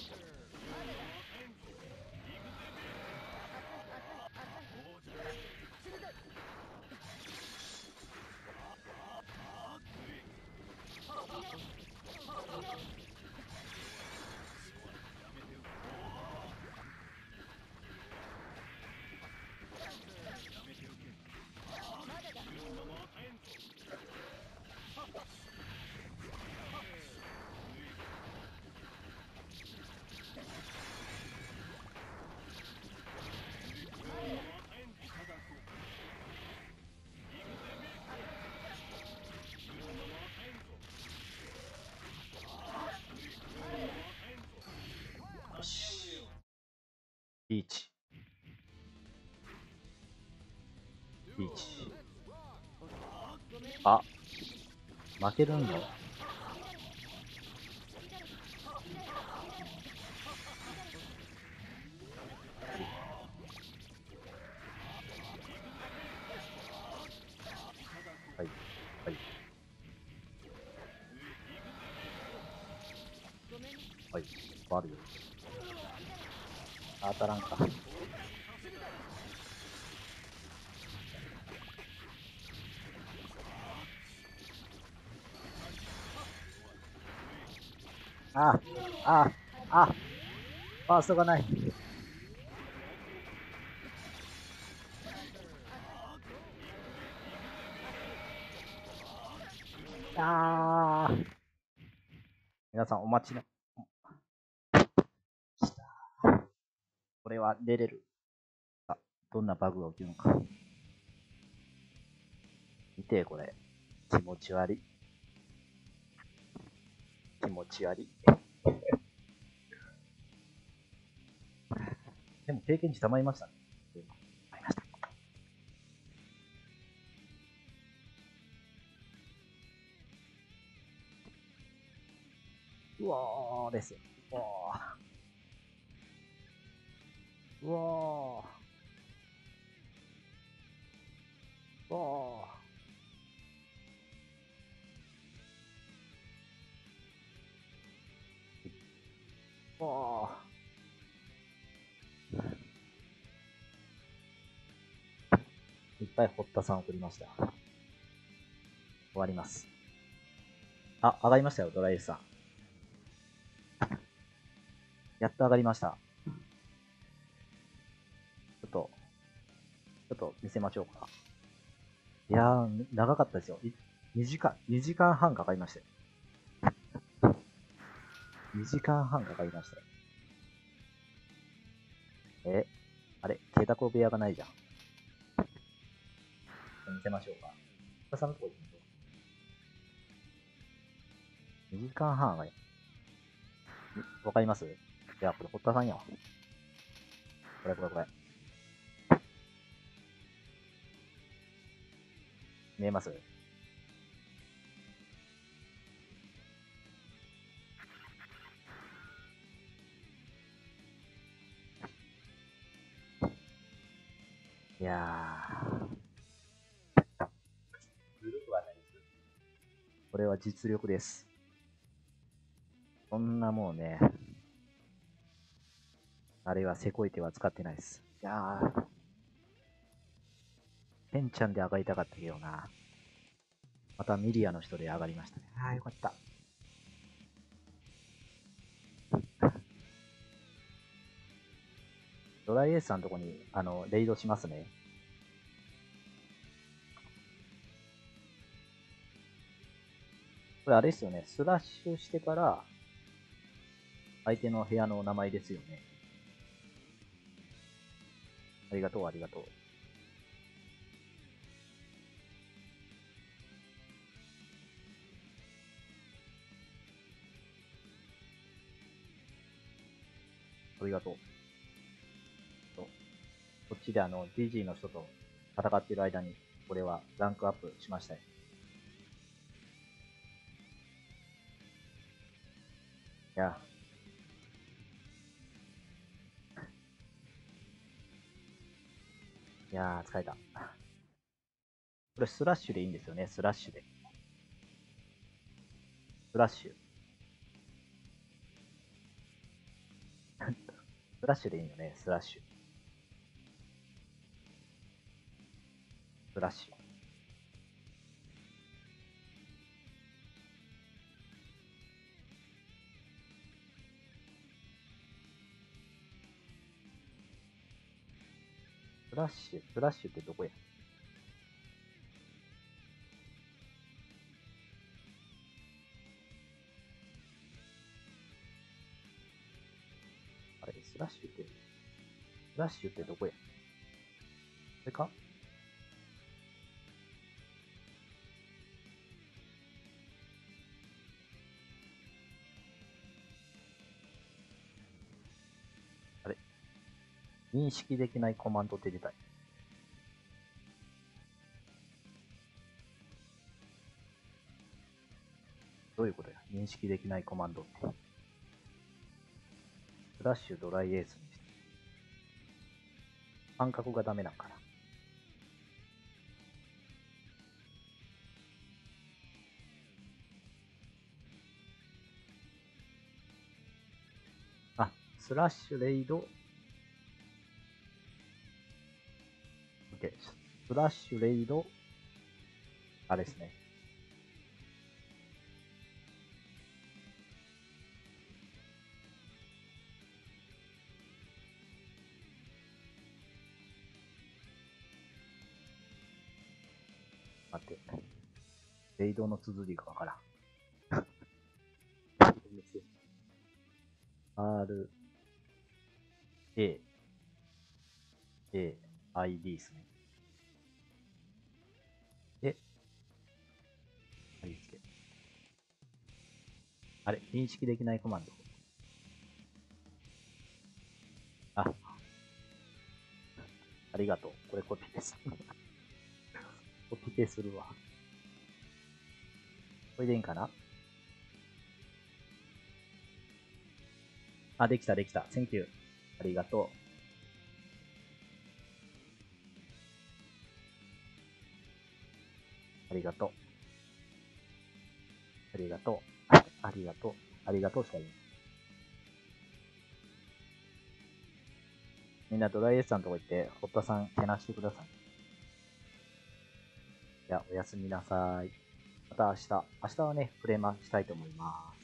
よし。リーチ。リーチ。あ、負けるんよ。はい。はい。はい。悪いよ。当たらんか。あ、あ、あ、ファーストがない。あー。 皆さんお待ちの。これは出れる。どんなバグが起きるのか。見て、これ。気持ち悪い。気持ち悪い。でも経験値溜まりましたね。溜まりました。うわーですよ。うわー。うわー。うわー。わー。いっぱい堀田さん送りました。終わります。あ、上がりましたよ、ドライエスさん。やっと上がりました。ちょっと見せましょうか。いやー、長かったですよ。2時間半かかりましたよ。2時間半かかりましたよ。あれ、ケタコ部屋がないじゃん。見せましょうか。堀田さんのとこ行きましょう。2時間半がわかります？いや、これ堀田さんやわ。これ。見えます？いやー。これは実力です。そんなもうね、あれはせこい手は使ってないです。いやー。ペンちゃんで上がりたかったけどな。またミリアの人で上がりましたね。あー、よかった。ドライエースさんのとこに、レイドしますね。これあれですよね。スラッシュしてから、相手の部屋の名前ですよね。ありがとう、ありがとう。ありがとう。こっちでGG の人と戦っている間に、これはランクアップしましたよ。いや。いやー、疲れた。これスラッシュでいいんですよね、スラッシュで。スラッシュ。スラッシュでいいよね、スラッシュ。スラッシュ。スラッシュってどこや？あれ、スラッシュってどこや？これか？あれ、認識できないコマンドって出たい。どういうことや？認識できないコマンドって。スラッシュドライエースにして。感覚がダメなんかな。あ、スラッシュレイド。OK。スラッシュレイド。あれですね。待って。レイドの綴りがわからん。 R、A、A、ID ですね。で、貼り付け。あれ、認識できないコマンド。あ、ありがとう。これコピペする。コピペするわ。これでいいんかな？あ、できた、できた。Thank you。ありがとう。ありがとう。ありがとう。ありがとう。ありがとうしか言う。みんなドライエスさんのとこ行って、堀田さんけなしてください。じゃあ、おやすみなさい。また明日。明日はね、プレマしたいと思います。